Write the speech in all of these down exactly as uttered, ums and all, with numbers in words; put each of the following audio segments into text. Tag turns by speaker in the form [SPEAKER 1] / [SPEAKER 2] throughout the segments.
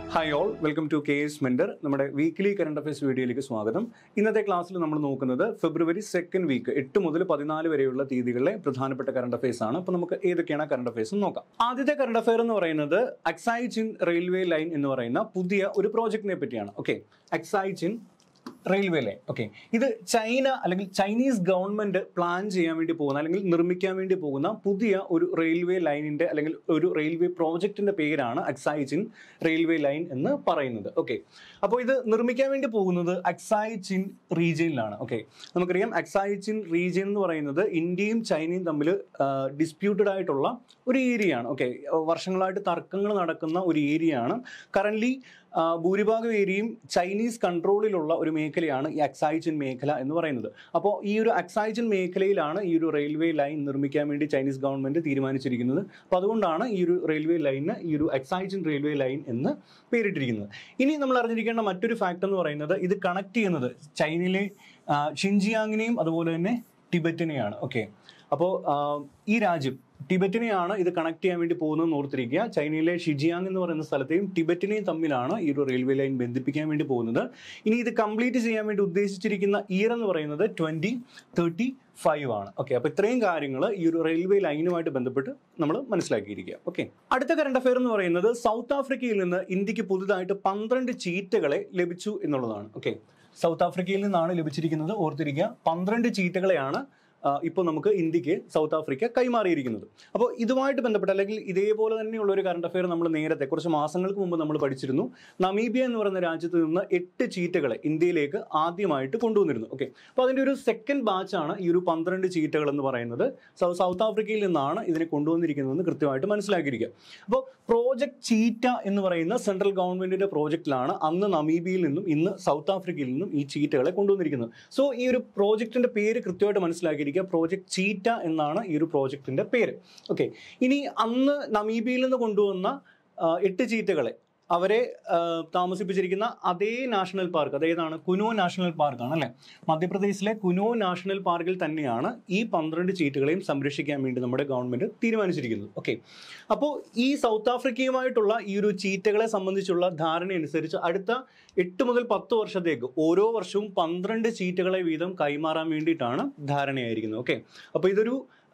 [SPEAKER 1] Hi all, welcome to K A S Mentor. നമ്മുടെ weekly current affairs വീഡിയോയിലേക്ക് സ്വാഗതം. ഇന്നത്തെ ക്ലാസ്സിൽ നമ്മൾ നോക്കുന്നത് ഫെബ്രുവരി സെക്കൻഡ് വീക്ക് എട്ട് മുതൽ പതിനാല് വരെയുള്ള തീയതികളിലെ പ്രധാനപ്പെട്ട കറണ്ട് അഫയേഴ്സ് ആണ്. അപ്പോൾ നമുക്ക് ഏതൊക്കെയാണ് കറണ്ട് അഫയേഴ്സ് നോക്കാം. ആദ്യത്തെ കറണ്ട് അഫയർ എന്ന് പറയുന്നത് എക്സൈസ് ഇൻ റെയിൽവേ ലൈൻ എന്ന് പറയുന്ന പുതിയ ഒരു പ്രോജക്റ്റിനെ പറ്റിയാണ്. Okay, Aksai Chin railway line. Okay, ഇത് ചൈന അല്ലെങ്കിൽ ചൈനീസ് ഗവൺമെന്റ് പ്ലാൻ ചെയ്യാൻ വേണ്ടി പോകുന്ന അല്ലെങ്കിൽ നിർമ്മിക്കാൻ വേണ്ടി പോകുന്ന പുതിയ ഒരു റെയിൽവേ ലൈനിന്റെ അല്ലെങ്കിൽ ഒരു റെയിൽവേ പ്രോജക്റ്റിന്റെ പേരാണ് എക്സൈസ് ഇൻ റെയിൽവേ ലൈൻ എന്ന് പറയുന്നത്. ഓക്കെ, അപ്പോൾ ഇത് നിർമ്മിക്കാൻ വേണ്ടി പോകുന്നത് എക്സൈസ് ഇൻ റീജിയനിലാണ്. ഓക്കെ, നമുക്കറിയാം എക്സൈസ് ഇൻ റീജിയൻ എന്ന് പറയുന്നത് ഇന്ത്യയും ചൈനയും തമ്മിൽ ഡിസ്പ്യൂട്ടഡ് ആയിട്ടുള്ള ഒരു ഏരിയയാണ്. ഓക്കെ, വർഷങ്ങളായിട്ട് തർക്കങ്ങൾ നടക്കുന്ന ഒരു ഏരിയയാണ്. കറന്റ്ലി ഭൂരിഭാഗം ഏരിയയും ചൈനീസ് കൺട്രോളിലുള്ള ഒരു മേഖലയാണ് ഈ എക്സൈസ് ഇൻ മേഖല എന്ന് പറയുന്നത്. അപ്പോൾ ഈ ഒരു എക്സൈസ് ഇൻ മേഖലയിലാണ് ഈ ഒരു റെയിൽവേ ലൈൻ നിർമ്മിക്കാൻ വേണ്ടി ചൈനീസ് ഗവൺമെന്റ് തീരുമാനിച്ചിരിക്കുന്നത്. അപ്പോൾ അതുകൊണ്ടാണ് ഈ ഒരു റെയിൽവേ ലൈനിന് ഈ ഒരു എക്സൈസ് ഇൻ റെയിൽവേ ലൈൻ എന്ന് പേരിട്ടിരിക്കുന്നത്. ഇനി നമ്മൾ അറിഞ്ഞിരിക്കേണ്ട മറ്റൊരു ഫാക്ട് എന്ന് പറയുന്നത് ഇത് കണക്ട് ചെയ്യുന്നത് ചൈനയിലെ ഷിൻജിയാങ്ങിനെയും അതുപോലെ തന്നെ ടിബറ്റിനെയാണ്. ഓക്കെ, അപ്പോൾ ഈ രാജ്യം ടിബറ്റിനെയാണ് ഇത് കണക്ട് ചെയ്യാൻ വേണ്ടി പോകുന്നതെന്ന് ഓർത്തിരിക്കുക. ചൈനയിലെ ഷിജിയാങ് എന്ന് പറയുന്ന സ്ഥലത്തെയും ടിബറ്റിനെയും തമ്മിലാണ് ഈ ഒരു റെയിൽവേ ലൈൻ ബന്ധിപ്പിക്കാൻ വേണ്ടി പോകുന്നത്. ഇനി ഇത് കംപ്ലീറ്റ് ചെയ്യാൻ വേണ്ടി ഉദ്ദേശിച്ചിരിക്കുന്ന ഇയർ എന്ന് പറയുന്നത് ട്വന്റി തേർട്ടി ഫൈവ് ആണ്. ഓക്കെ, അപ്പോൾ ഇത്രയും കാര്യങ്ങൾ ഈ ഒരു റെയിൽവേ ലൈനുമായിട്ട് ബന്ധപ്പെട്ട് നമ്മൾ മനസ്സിലാക്കിയിരിക്കുക. ഓക്കെ, അടുത്ത കറണ്ട് അഫയർ എന്ന് പറയുന്നത് സൗത്ത് ആഫ്രിക്കയിൽ നിന്ന് ഇന്ത്യക്ക് പുതുതായിട്ട് പന്ത്രണ്ട് ചീറ്റകളെ ലഭിച്ചു എന്നുള്ളതാണ്. ഓക്കെ, സൗത്ത് ആഫ്രിക്കയിൽ നിന്നാണ് ലഭിച്ചിരിക്കുന്നത്. ഓർത്തിരിക്കുക, പന്ത്രണ്ട് ചീറ്റകളെയാണ് ഇപ്പോൾ നമുക്ക് ഇന്ത്യക്ക് സൗത്ത് ആഫ്രിക്ക കൈമാറിയിരിക്കുന്നത്. അപ്പോൾ ഇതുമായിട്ട് ബന്ധപ്പെട്ട് അല്ലെങ്കിൽ ഇതേപോലെ തന്നെയുള്ള ഒരു കറണ്ട് അഫയർ നമ്മൾ നേരത്തെ കുറച്ച് മാസങ്ങൾക്ക് മുമ്പ് നമ്മൾ പഠിച്ചിരുന്നു. നമീബിയ എന്ന് പറയുന്ന രാജ്യത്ത് നിന്ന് എട്ട് ചീറ്റകളെ ഇന്ത്യയിലേക്ക് ആദ്യമായിട്ട് കൊണ്ടുവന്നിരുന്നു. ഓക്കെ, അപ്പോൾ അതിൻ്റെ ഒരു സെക്കൻഡ് ബാച്ചാണ് ഈ ഒരു പന്ത്രണ്ട് ചീറ്റകൾ എന്ന് പറയുന്നത്. സൗത്ത് ആഫ്രിക്കയിൽ നിന്നാണ് ഇതിനെ കൊണ്ടുവന്നിരിക്കുന്നതെന്ന് കൃത്യമായിട്ട് മനസ്സിലാക്കിയിരിക്കുക. അപ്പോൾ പ്രോജക്ട് ചീറ്റ എന്ന് പറയുന്ന സെൻട്രൽ ഗവൺമെന്റിന്റെ പ്രോജക്റ്റിലാണ് അന്ന് നമീബിയയിൽ നിന്നും ഇന്ന് സൗത്ത് ആഫ്രിക്കയിൽ നിന്നും ഈ ചീറ്റകളെ കൊണ്ടുവന്നിരിക്കുന്നത്. സോ ഈ ഒരു പ്രോജക്റ്റിന്റെ പേര് കൃത്യമായിട്ട് മനസ്സിലാക്കി പ്രോജക്ട് ചീറ്റ എന്നാണ് ഈ ഒരു പ്രോജക്റ്റിന്റെ പേര്. ഓക്കെ, ഇനി അന്ന് നമീബിയയിൽ നിന്ന് കൊണ്ടുവന്ന എട്ട് ചീറ്റകളെ അവരെ താമസിപ്പിച്ചിരിക്കുന്ന അതേ നാഷണൽ പാർക്ക്, അതേതാണ് കുനോ നാഷണൽ പാർക്കാണ് അല്ലേ, മധ്യപ്രദേശിലെ കുനോ നാഷണൽ പാർക്കിൽ തന്നെയാണ് ഈ പന്ത്രണ്ട് ചീറ്റുകളെയും സംരക്ഷിക്കാൻ വേണ്ടി നമ്മുടെ ഗവൺമെന്റ് തീരുമാനിച്ചിരിക്കുന്നത്. ഓക്കെ, അപ്പോൾ ഈ സൗത്ത് ആഫ്രിക്കയുമായിട്ടുള്ള ഈ ഒരു ചീറ്റകളെ സംബന്ധിച്ചുള്ള ധാരണ അനുസരിച്ച് അടുത്ത എട്ട് മുതൽ പത്ത് വർഷത്തേക്ക് ഓരോ വർഷവും പന്ത്രണ്ട് ചീറ്റുകളെ വീതം കൈമാറാൻ വേണ്ടിയിട്ടാണ് ധാരണയായിരിക്കുന്നത്. ഓക്കെ, അപ്പോൾ ഇതൊരു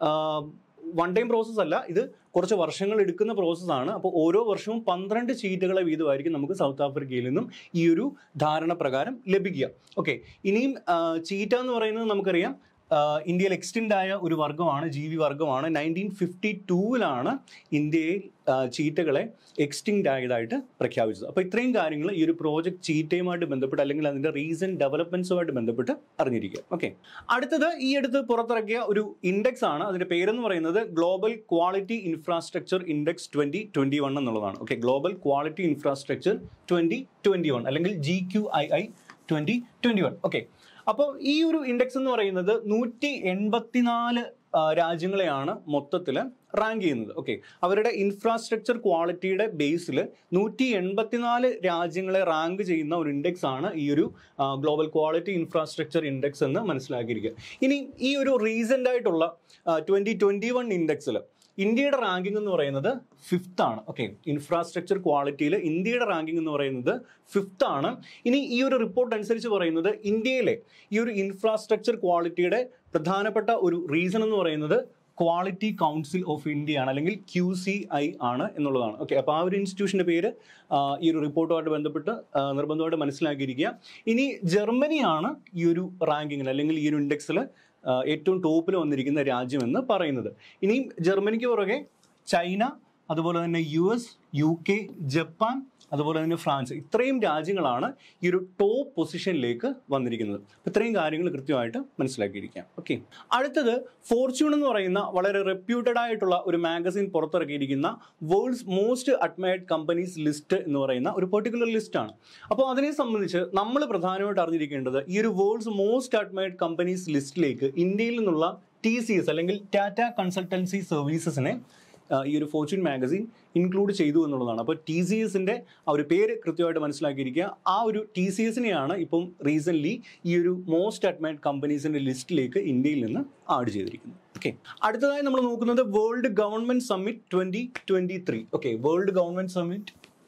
[SPEAKER 1] വൺ ടൈം പ്രോസസ് അല്ല, ഇത് കുറച്ച് വർഷങ്ങൾ എടുക്കുന്ന പ്രോസസ്സാണ്. അപ്പോൾ ഓരോ വർഷവും പന്ത്രണ്ട് സീറ്റുകളെ വീതമായിരിക്കും നമുക്ക് സൗത്ത് ആഫ്രിക്കയിൽ നിന്നും ഈ ഒരു ധാരണ പ്രകാരം ലഭിക്കുക. ഓക്കെ, ഇനിയും ചീറ്റ എന്ന് പറയുന്നത് നമുക്കറിയാം ഇന്ത്യയിൽ എക്സ്റ്റിൻഡ് ആയ ഒരു വർഗ്ഗമാണ്, ജീവി വർഗ്ഗമാണ്. നയൻറ്റീൻ ഫിഫ്റ്റി ടൂവിലാണ് ഇന്ത്യയിൽ ചീറ്റകളെ എക്സ്റ്റിൻഡ് ആയതായിട്ട് പ്രഖ്യാപിച്ചത്. അപ്പോൾ ഇത്രയും കാര്യങ്ങൾ ഈ ഒരു പ്രോജക്ട് ചീറ്റയുമായിട്ട് ബന്ധപ്പെട്ട് അല്ലെങ്കിൽ അതിൻ്റെ റീസെൻറ്റ് ഡെവലപ്മെൻറ്റ്സുമായിട്ട് ബന്ധപ്പെട്ട് അറിഞ്ഞിരിക്കുക. ഓക്കെ, അടുത്തത് ഈ അടുത്ത് പുറത്തിറക്കിയ ഒരു ഇൻഡെക്സ് ആണ്. അതിൻ്റെ പേരെന്ന് പറയുന്നത് global quality infrastructure index twenty twenty one എന്നുള്ളതാണ്. Okay, global quality infrastructure twenty twenty one അല്ലെങ്കിൽ G Q I I twenty twenty one. Okay, അപ്പോൾ ഈ ഒരു ഇൻഡെക്സ് എന്ന് പറയുന്നത് നൂറ്റി എൺപത്തിനാല് രാജ്യങ്ങളെയാണ് മൊത്തത്തിൽ റാങ്ക് ചെയ്യുന്നത്. ഓക്കെ, അവരുടെ ഇൻഫ്രാസ്ട്രക്ചർ ക്വാളിറ്റിയുടെ ബേസിൽ നൂറ്റി എൺപത്തിനാല് രാജ്യങ്ങളെ റാങ്ക് ചെയ്യുന്ന ഒരു ഇൻഡെക്സ് ആണ് ഈ ഒരു ഗ്ലോബൽ ക്വാളിറ്റി ഇൻഫ്രാസ്ട്രക്ചർ ഇൻഡെക്സ് എന്ന് മനസ്സിലാക്കിയിരിക്കുക. ഇനി ഈ ഒരു റീസെൻ്റ് ആയിട്ടുള്ള ട്വൻറ്റി ട്വൻറ്റി വൺ ഇൻഡെക്സിൽ ഇന്ത്യയുടെ റാങ്കിങ് എന്ന് പറയുന്നത് ഫിഫ്ത്ത് ആണ്. ഓക്കെ, ഇൻഫ്രാസ്ട്രക്ചർ ക്വാളിറ്റിയിൽ ഇന്ത്യയുടെ റാങ്കിങ് എന്ന് പറയുന്നത് ഫിഫ്ത്ത് ആണ്. ഇനി ഈ ഒരു റിപ്പോർട്ട് അനുസരിച്ച് പറയുന്നത് ഇന്ത്യയിലെ ഈ ഒരു ഇൻഫ്രാസ്ട്രക്ചർ ക്വാളിറ്റിയുടെ പ്രധാനപ്പെട്ട ഒരു റീസൺ എന്ന് പറയുന്നത് ക്വാളിറ്റി കൗൺസിൽ ഓഫ് ഇന്ത്യ ആണ്, അല്ലെങ്കിൽ ക്യു സി ഐ ആണ് എന്നുള്ളതാണ്. ഓക്കെ, അപ്പോൾ ആ ഒരു ഇൻസ്റ്റിറ്റ്യൂഷൻ്റെ പേര് ഈ ഒരു റിപ്പോർട്ടുമായിട്ട് ബന്ധപ്പെട്ട് നിർബന്ധമായിട്ട് മനസ്സിലാക്കിയിരിക്കുക. ഇനി ജർമ്മനിയാണ് ഈ ഒരു റാങ്കിങ്ങിൽ അല്ലെങ്കിൽ ഈ ഒരു ഇൻഡെക്സിൽ ഏറ്റവും ടോപ്പിൽ വന്നിരിക്കുന്ന രാജ്യമെന്ന് പറയുന്നത്. ഇനിയും ജർമ്മനിക്ക് പുറകെ ചൈന, അതുപോലെ തന്നെ US, UK, Japan, അതുപോലെ തന്നെ ഫ്രാൻസ്, ഇത്രയും രാജ്യങ്ങളാണ് ഈ ഒരു ടോപ്പ് പൊസിഷനിലേക്ക് വന്നിരിക്കുന്നത്. ഇത്രയും കാര്യങ്ങൾ കൃത്യമായിട്ട് മനസ്സിലാക്കിയിരിക്കാം. ഓക്കെ, അടുത്തത് ഫോർച്യൂൺ എന്ന് പറയുന്ന വളരെ റെപ്യൂട്ടഡ് ആയിട്ടുള്ള ഒരു മാഗസിൻ പുറത്തിറക്കിയിരിക്കുന്ന world's most admired companies list എന്ന് പറയുന്ന ഒരു പെർട്ടിക്കുലർ ലിസ്റ്റാണ്. അപ്പോൾ അതിനെ സംബന്ധിച്ച് നമ്മൾ പ്രധാനമായിട്ട് അറിഞ്ഞിരിക്കേണ്ടത് ഈ ഒരു വേൾഡ്സ് മോസ്റ്റ് അഡ്മയർഡ് കമ്പനീസ് ലിസ്റ്റിലേക്ക് ഇന്ത്യയിൽ നിന്നുള്ള ടി സി എസ് അല്ലെങ്കിൽ ടാറ്റ കൺസൾട്ടൻസി സർവീസസിനെ ഈ ഒരു ഫോർച്യൂൺ മാഗസിൻ ഇൻക്ലൂഡ് ചെയ്തു എന്നുള്ളതാണ്. അപ്പോൾ ടി സി എസിൻ്റെ ആ ഒരു പേര് കൃത്യമായിട്ട് മനസ്സിലാക്കിയിരിക്കുക. ആ ഒരു ടി സി എസിനെയാണ് ഇപ്പം റീസെൻ്റ്ലി ഈ ഒരു മോസ്റ്റ് അഡ്മയർഡ് കമ്പനീസിൻ്റെ ലിസ്റ്റിലേക്ക് ഇന്ത്യയിൽ നിന്ന് ആഡ് ചെയ്തിരിക്കുന്നത്. ഓക്കെ, അടുത്തതായി നമ്മൾ നോക്കുന്നത് world government summit twenty twenty three. Okay, world government summit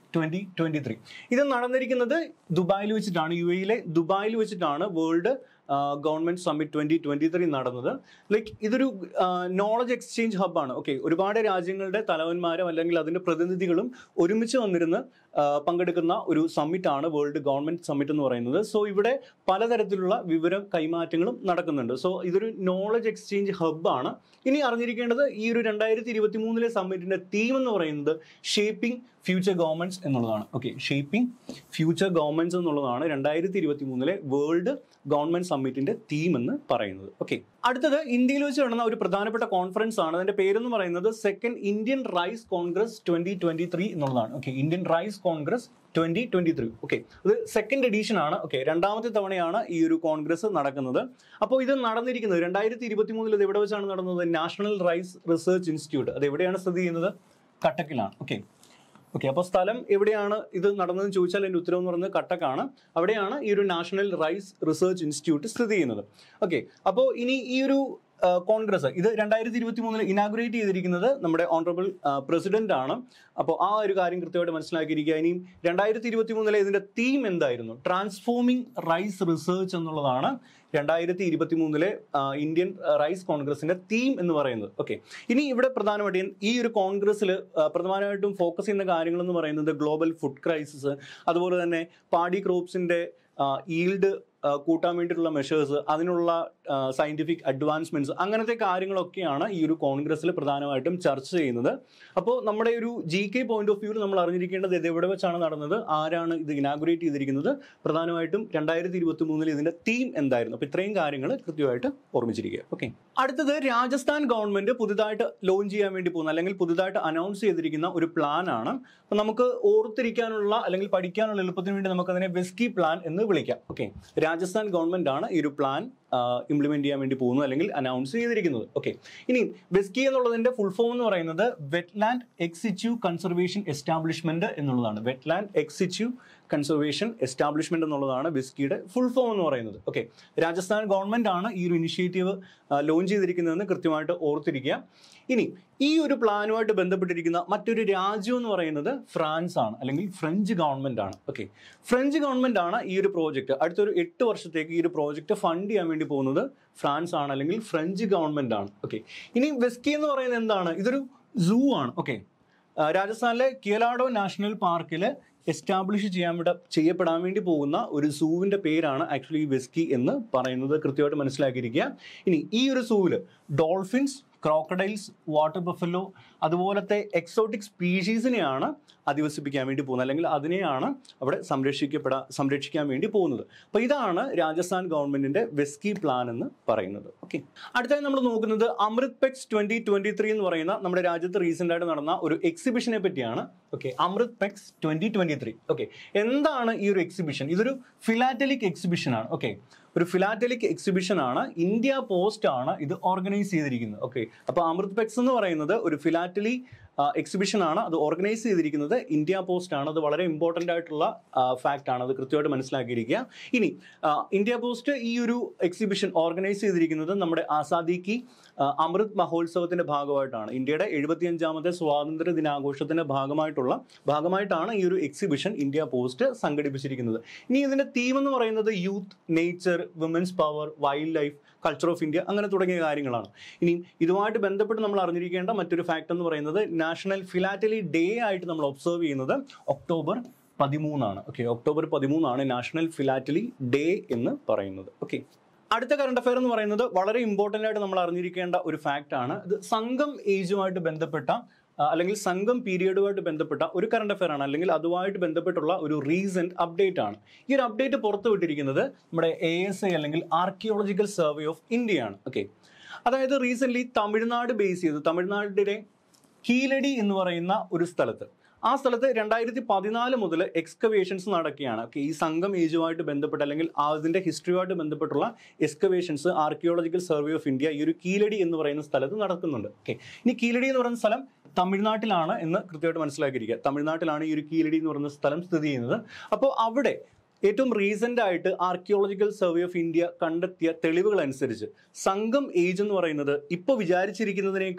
[SPEAKER 1] twenty twenty three. ഇത് നടന്നിരിക്കുന്നത് ദുബായിൽ വെച്ചിട്ടാണ്, യു എയിലെ ദുബായിൽ വെച്ചിട്ടാണ് world government summit twenty twenty three നടന്നത്. ലൈക്ക് ഇതൊരു നോളജ് എക്സ്ചേഞ്ച് ഹബ്ബാണ്. ഓക്കെ, ഒരുപാട് രാജ്യങ്ങളുടെ തലവന്മാരും അല്ലെങ്കിൽ അതിന്റെ പ്രതിനിധികളും ഒരുമിച്ച് വന്നിരുന്ന് പങ്കെടുക്കുന്ന ഒരു സമ്മിറ്റ് ആണ് വേൾഡ് ഗവൺമെന്റ് സമ്മിറ്റ് എന്ന് പറയുന്നത്. സോ ഇവിടെ പലതരത്തിലുള്ള വിവരം കൈമാറ്റങ്ങളും നടക്കുന്നുണ്ട്. സോ ഇതൊരു നോളജ് എക്സ്ചേഞ്ച് ഹബ്ബാണ്. ഇനി അറിഞ്ഞിരിക്കേണ്ടത് ഈ ഒരു രണ്ടായിരത്തി ഇരുപത്തി മൂന്നിലെ സമ്മിറ്റിന്റെ തീം എന്ന് പറയുന്നത് ഷേപ്പിംഗ് ഫ്യൂച്ചർ ഗവൺമെന്റ്സ് എന്നുള്ളതാണ്. ഓക്കെ, ഷേപ്പിംഗ് ഫ്യൂച്ചർ ഗവൺമെന്റ്സ് എന്നുള്ളതാണ് രണ്ടായിരത്തി ഇരുപത്തി മൂന്നിലെ വേൾഡ് ഗവൺമെന്റ് സമ്മിറ്റിന്റെ തീം എന്ന് പറയുന്നത്. ഓക്കെ, അടുത്തത് ഇന്ത്യയിൽ വെച്ച് നടന്ന ഒരു പ്രധാനപ്പെട്ട കോൺഫറൻസ് ആണ്. അതിന്റെ പേരെന്ന് പറയുന്നത് second Indian rice congress twenty twenty three എന്നുള്ളതാണ്. Okay, Indian rice congress twenty twenty three. Okay, ഇത് സെക്കൻഡ് എഡീഷൻ ആണ്. ഓക്കെ, രണ്ടാമത്തെ തവണയാണ് ഈ ഒരു കോൺഗ്രസ് നടക്കുന്നത്. അപ്പോൾ ഇത് നടന്നിരിക്കുന്നത് രണ്ടായിരത്തി ഇരുപത്തി മൂന്നിൽ ഇത് എവിടെ വെച്ചാണ് നടന്നത്? National rice research institute. അത് എവിടെയാണ് സ്ഥിതി ചെയ്യുന്നത്? കട്ടക്കിലാണ്. ഓക്കെ ഓക്കെ അപ്പോൾ സ്ഥലം എവിടെയാണ് ഇത് നടന്നതെന്ന് ചോദിച്ചാൽ എൻ്റെ ഉത്തരവ് എന്ന് പറയുന്നത് കട്ടക്കാണ്. അവിടെയാണ് ഈ ഒരു നാഷണൽ റൈസ് റിസർച്ച് ഇൻസ്റ്റിറ്റ്യൂട്ട് സ്ഥിതി ചെയ്യുന്നത്. ഓക്കെ, അപ്പോൾ ഇനി ഈ ഒരു കോൺഗ്രസ് ഇത് രണ്ടായിരത്തി ഇരുപത്തി മൂന്നിൽ ഇനാഗുറേറ്റ് ചെയ്തിരിക്കുന്നത് നമ്മുടെ ഓണറബിൾ പ്രസിഡന്റ് ആണ്. അപ്പോൾ ആ ഒരു കാര്യം കൃത്യമായിട്ട് മനസ്സിലാക്കിയിരിക്കുക. ഇനിയും രണ്ടായിരത്തി ഇരുപത്തി മൂന്നിലെ ഇതിന്റെ തീം എന്തായിരുന്നു? ട്രാൻസ്ഫോമിംഗ് റൈസ് റിസർച്ച് എന്നുള്ളതാണ് രണ്ടായിരത്തി ഇരുപത്തി മൂന്നിലെ ഇന്ത്യൻ റൈസ് കോൺഗ്രസിന്റെ തീം എന്ന് പറയുന്നത്. ഓക്കെ, ഇനി ഇവിടെ പ്രധാനമായിട്ടും ഈ ഒരു കോൺഗ്രസ്സിൽ പ്രധാനമായിട്ടും ഫോക്കസ് ചെയ്യുന്ന കാര്യങ്ങൾ എന്ന് പറയുന്നത് ഗ്ലോബൽ ഫുഡ് ക്രൈസിസ്, അതുപോലെ തന്നെ പാഡി ക്രോപ്സിന്റെ ഈൽഡ് കൂട്ടാൻ വേണ്ടിയിട്ടുള്ള മെഷേഴ്സ്, അതിനുള്ള സയന്റിഫിക് അഡ്വാൻസ്മെന്റ്സ്, അങ്ങനത്തെ കാര്യങ്ങളൊക്കെയാണ് ഈ ഒരു കോൺഗ്രസ്സിൽ പ്രധാനമായിട്ടും ചർച്ച ചെയ്യുന്നത്. അപ്പോൾ നമ്മുടെ ഒരു ജി കെ പോയിന്റ് ഓഫ് വ്യൂവിൽ നമ്മൾ അറിഞ്ഞിരിക്കേണ്ടത് ഇത് എവിടെ വെച്ചാണ് നടന്നത്, ആരാണ് ഇത് ഇനാഗുറേറ്റ് ചെയ്തിരിക്കുന്നത്, പ്രധാനമായിട്ടും രണ്ടായിരത്തി ഇരുപത്തി മൂന്നിൽ ഇതിന്റെ തീം എന്തായിരുന്നു. അപ്പോൾ ഇത്രയും കാര്യങ്ങൾ കൃത്യമായിട്ട് ഓർമ്മിച്ചിരിക്കുക. ഓക്കെ, അടുത്തത് രാജസ്ഥാൻ ഗവൺമെന്റ് പുതുതായിട്ട് ലോഞ്ച് ചെയ്യാൻ വേണ്ടി പോകുന്ന അല്ലെങ്കിൽ പുതുതായിട്ട് അനൗൺസ് ചെയ്തിരിക്കുന്ന ഒരു പ്ലാൻ ആണ്. അപ്പോൾ നമുക്ക് ഓർത്തിരിക്കാനുള്ള അല്ലെങ്കിൽ പഠിക്കാനുള്ള എളുപ്പത്തിന് വേണ്ടി നമുക്ക് അതിനെ വെസ്കി പ്ലാൻ എന്ന് വിളിക്കാം. ഓക്കെ, രാജസ്ഥാൻ ഗവൺമെന്റ് ആണ് ഈ ഒരു പ്ലാൻ ഇംപ്ലിമെന്റ് ചെയ്യാൻ വേണ്ടി പോകുന്നത് അല്ലെങ്കിൽ അനൗൺസ് ചെയ്തിരിക്കുന്നത്. ഓക്കെ, ഇനി വെസ്കി എന്നുള്ളതിന്റെ ഫുൾ ഫോം എന്ന് പറയുന്നത് വെറ്റ്ലാൻഡ് എക്സിച്യൂ കൺസർവേഷൻ എസ്റ്റാബ്ലിഷ്മെന്റ് എന്നുള്ളതാണ്. വെറ്റ്ലാൻഡ് എക്സിച്യൂ കൺസർവേഷൻ എസ്റ്റാബ്ലിഷ്മെന്റ് എന്നുള്ളതാണ് വെസ്കിയുടെ ഫുൾ ഫോം എന്ന് പറയുന്നത്. ഓക്കെ, രാജസ്ഥാൻ ഗവൺമെന്റ് ആണ് ഈ ഒരു ഇനിഷ്യേറ്റീവ് ലോഞ്ച് ചെയ്തിരിക്കുന്നതെന്ന് കൃത്യമായിട്ട് ഓർത്തിരിക്കുക. ഇനി ഈ ഒരു പ്ലാനുമായിട്ട് ബന്ധപ്പെട്ടിരിക്കുന്ന മറ്റൊരു രാജ്യം എന്ന് പറയുന്നത് ഫ്രാൻസ് ആണ് അല്ലെങ്കിൽ ഫ്രഞ്ച് ഗവൺമെന്റ് ആണ്. ഓക്കെ, ഫ്രഞ്ച് ഗവൺമെന്റ് ആണ് ഈ ഒരു പ്രോജക്റ്റ് അടുത്തൊരു എട്ട് വർഷത്തേക്ക് ഈ ഒരു പ്രോജക്റ്റ് ഫണ്ട് ചെയ്യാൻ വേണ്ടി പോകുന്നത് ഫ്രാൻസ് ആണ് അല്ലെങ്കിൽ ഫ്രഞ്ച് ഗവൺമെന്റ് ആണ്. ഓക്കെ, ഇനി വെസ്കി എന്ന് പറയുന്നത് എന്താണ്? ഇതൊരു സൂ ആണ്. ഓക്കെ, രാജസ്ഥാനിലെ കിയലാഡോ നാഷണൽ പാർക്കിൽ എസ്റ്റാബ്ലിഷ് ചെയ്യാൻ വേണ്ട ചെയ്യപ്പെടാൻ വേണ്ടി പോകുന്ന ഒരു സൂവിന്റെ പേരാണ് ആക്ച്വലി വെസ്കി എന്ന് പറയുന്നത്. കൃത്യമായിട്ട് മനസ്സിലാക്കിയിരിക്കുക. ഇനി ഈ ഒരു സൂവിൽ ഡോൾഫിൻസ്, ക്രോക്കഡൈൽസ്, വാട്ടർ ബഫല്ലോ അതുപോലത്തെ എക്സോട്ടിക് സ്പീഷീസിനെയാണ് അധിവസിപ്പിക്കാൻ വേണ്ടി പോകുന്നത് അല്ലെങ്കിൽ അതിനെയാണ് അവിടെ സംരക്ഷിക്കപ്പെടാൻ സംരക്ഷിക്കാൻ വേണ്ടി പോകുന്നത്. അപ്പോൾ ഇതാണ് രാജസ്ഥാൻ ഗവൺമെന്റിന്റെ വെസ്കി പ്ലാൻ എന്ന് പറയുന്നത്. ഓക്കെ, അടുത്തായി നമ്മൾ നോക്കുന്നത് Amritpex twenty twenty three എന്ന് പറയുന്ന നമ്മുടെ രാജ്യത്ത് റീസെന്റ് ആയിട്ട് നടന്ന ഒരു എക്സിബിഷനെ പറ്റിയാണ്. Okay, Amritpex twenty twenty three. Okay, എന്താണ് ഈ ഒരു എക്സിബിഷൻ? ഇതൊരു ഫിലാറ്റലിക് എക്സിബിഷൻ ആണ്. ഓക്കെ, ഒരു ഫിലാറ്റലിക് എക്സിബിഷൻ ആണ്. ഇന്ത്യ പോസ്റ്റ് ആണ് ഇത് ഓർഗനൈസ് ചെയ്തിരിക്കുന്നത്. ഓക്കെ, അപ്പോൾ അമൃത് പെക്സ് എന്ന് പറയുന്നത് ഒരു ഫിലാറ്റലി എക്സിബിഷൻ ആണ്. അത് ഓർഗനൈസ് ചെയ്തിരിക്കുന്നത് ഇന്ത്യ പോസ്റ്റ് ആണ്. അത് വളരെ ഇമ്പോർട്ടൻ്റ് ആയിട്ടുള്ള ഫാക്റ്റ് ആണ്. അത് കൃത്യമായിട്ട് മനസ്സിലാക്കിയിരിക്കുക. ഇനി ഇന്ത്യ പോസ്റ്റ് ഈ ഒരു എക്സിബിഷൻ ഓർഗനൈസ് ചെയ്തിരിക്കുന്നത് നമ്മുടെ ആസാദി കി അമൃത് മഹോത്സവത്തിന്റെ ഭാഗമായിട്ടാണ്. ഇന്ത്യയുടെ എഴുപത്തിയഞ്ചാമത്തെ സ്വാതന്ത്ര്യ ദിനാഘോഷത്തിന്റെ ഭാഗമായിട്ടുള്ള ഭാഗമായിട്ടാണ് ഈ ഒരു എക്സിബിഷൻ ഇന്ത്യ പോസ്റ്റ് സംഘടിപ്പിച്ചിരിക്കുന്നത്. ഇനി ഇതിന്റെ തീം എന്ന് പറയുന്നത് youth, nature, women's power, wild life, culture of India, അങ്ങനെ തുടങ്ങിയ കാര്യങ്ങളാണ്. ഇനി ഇതുമായിട്ട് ബന്ധപ്പെട്ട് നമ്മൾ അറിഞ്ഞിരിക്കേണ്ട മറ്റൊരു ഫാക്ട് എന്ന് പറയുന്നത് നാഷണൽ ഫിലാറ്റലി ഡേ ആയിട്ട് നമ്മൾ ഒബ്സർവ് ചെയ്യുന്നത് ഒക്ടോബർ പതിമൂന്നാണ്. ഓക്കെ, ഒക്ടോബർ പതിമൂന്നാണ് നാഷണൽ ഫിലാറ്റലി ഡേ എന്ന് പറയുന്നത്. ഓക്കെ, അടുത്ത കറണ്ട് അഫയർ എന്ന് പറയുന്നത് വളരെ ഇമ്പോർട്ടൻ്റ് ആയിട്ട് നമ്മൾ അറിഞ്ഞിരിക്കേണ്ട ഒരു ഫാക്റ്റ് ആണ്. ഇത് സംഘം ഏജുമായിട്ട് ബന്ധപ്പെട്ട അല്ലെങ്കിൽ സംഘം പീരിയഡുമായിട്ട് ബന്ധപ്പെട്ട ഒരു കറണ്ട് അഫയർ ആണ് അല്ലെങ്കിൽ അതുമായിട്ട് ബന്ധപ്പെട്ടുള്ള ഒരു റീസെന്റ് അപ്ഡേറ്റ് ആണ്. ഈ ഒരു അപ്ഡേറ്റ് പുറത്തുവിട്ടിരിക്കുന്നത് നമ്മുടെ എ എസ് ഐ അല്ലെങ്കിൽ ആർക്കിയോളജിക്കൽ സർവേ ഓഫ് ഇന്ത്യ ആണ്. ഓക്കെ, അതായത് റീസെന്റ് തമിഴ്നാട് ബേസ് ചെയ്ത് തമിഴ്നാട്ടിലെ കീലടി എന്ന് പറയുന്ന ഒരു സ്ഥലത്ത് ആ സ്ഥലത്ത് രണ്ടായിരത്തി പതിനാല് മുതൽ എക്സ്കവേഷൻസ് നടക്കുകയാണ്. ഓക്കെ, ഈ സംഘം ഏജുമായിട്ട് ബന്ധപ്പെട്ട് അല്ലെങ്കിൽ അതിന്റെ ഹിസ്റ്ററിയുമായിട്ട് ബന്ധപ്പെട്ടുള്ള excavations archaeological survey of India ഈ ഒരു കീലടി എന്ന് പറയുന്ന സ്ഥലത്ത് നടക്കുന്നുണ്ട്. ഓക്കെ, ഇനി കീലടി എന്ന് പറയുന്ന സ്ഥലം തമിഴ്നാട്ടിലാണ് എന്ന് കൃത്യമായിട്ട് മനസ്സിലാക്കിയിരിക്കുക. തമിഴ്നാട്ടിലാണ് ഈ ഒരു കീലടി എന്ന് പറയുന്ന സ്ഥലം സ്ഥിതി ചെയ്യുന്നത്. അപ്പോൾ അവിടെ ഏറ്റവും റീസെന്റ് ആയിട്ട് ആർക്കിയോളജിക്കൽ സർവേ ഓഫ് ഇന്ത്യ കണ്ടെത്തിയ തെളിവുകൾ അനുസരിച്ച് സംഘം ഏജ് എന്ന് പറയുന്നത് ഇപ്പോൾ വിചാരിച്ചിരിക്കുന്നതിനേക്കാൾ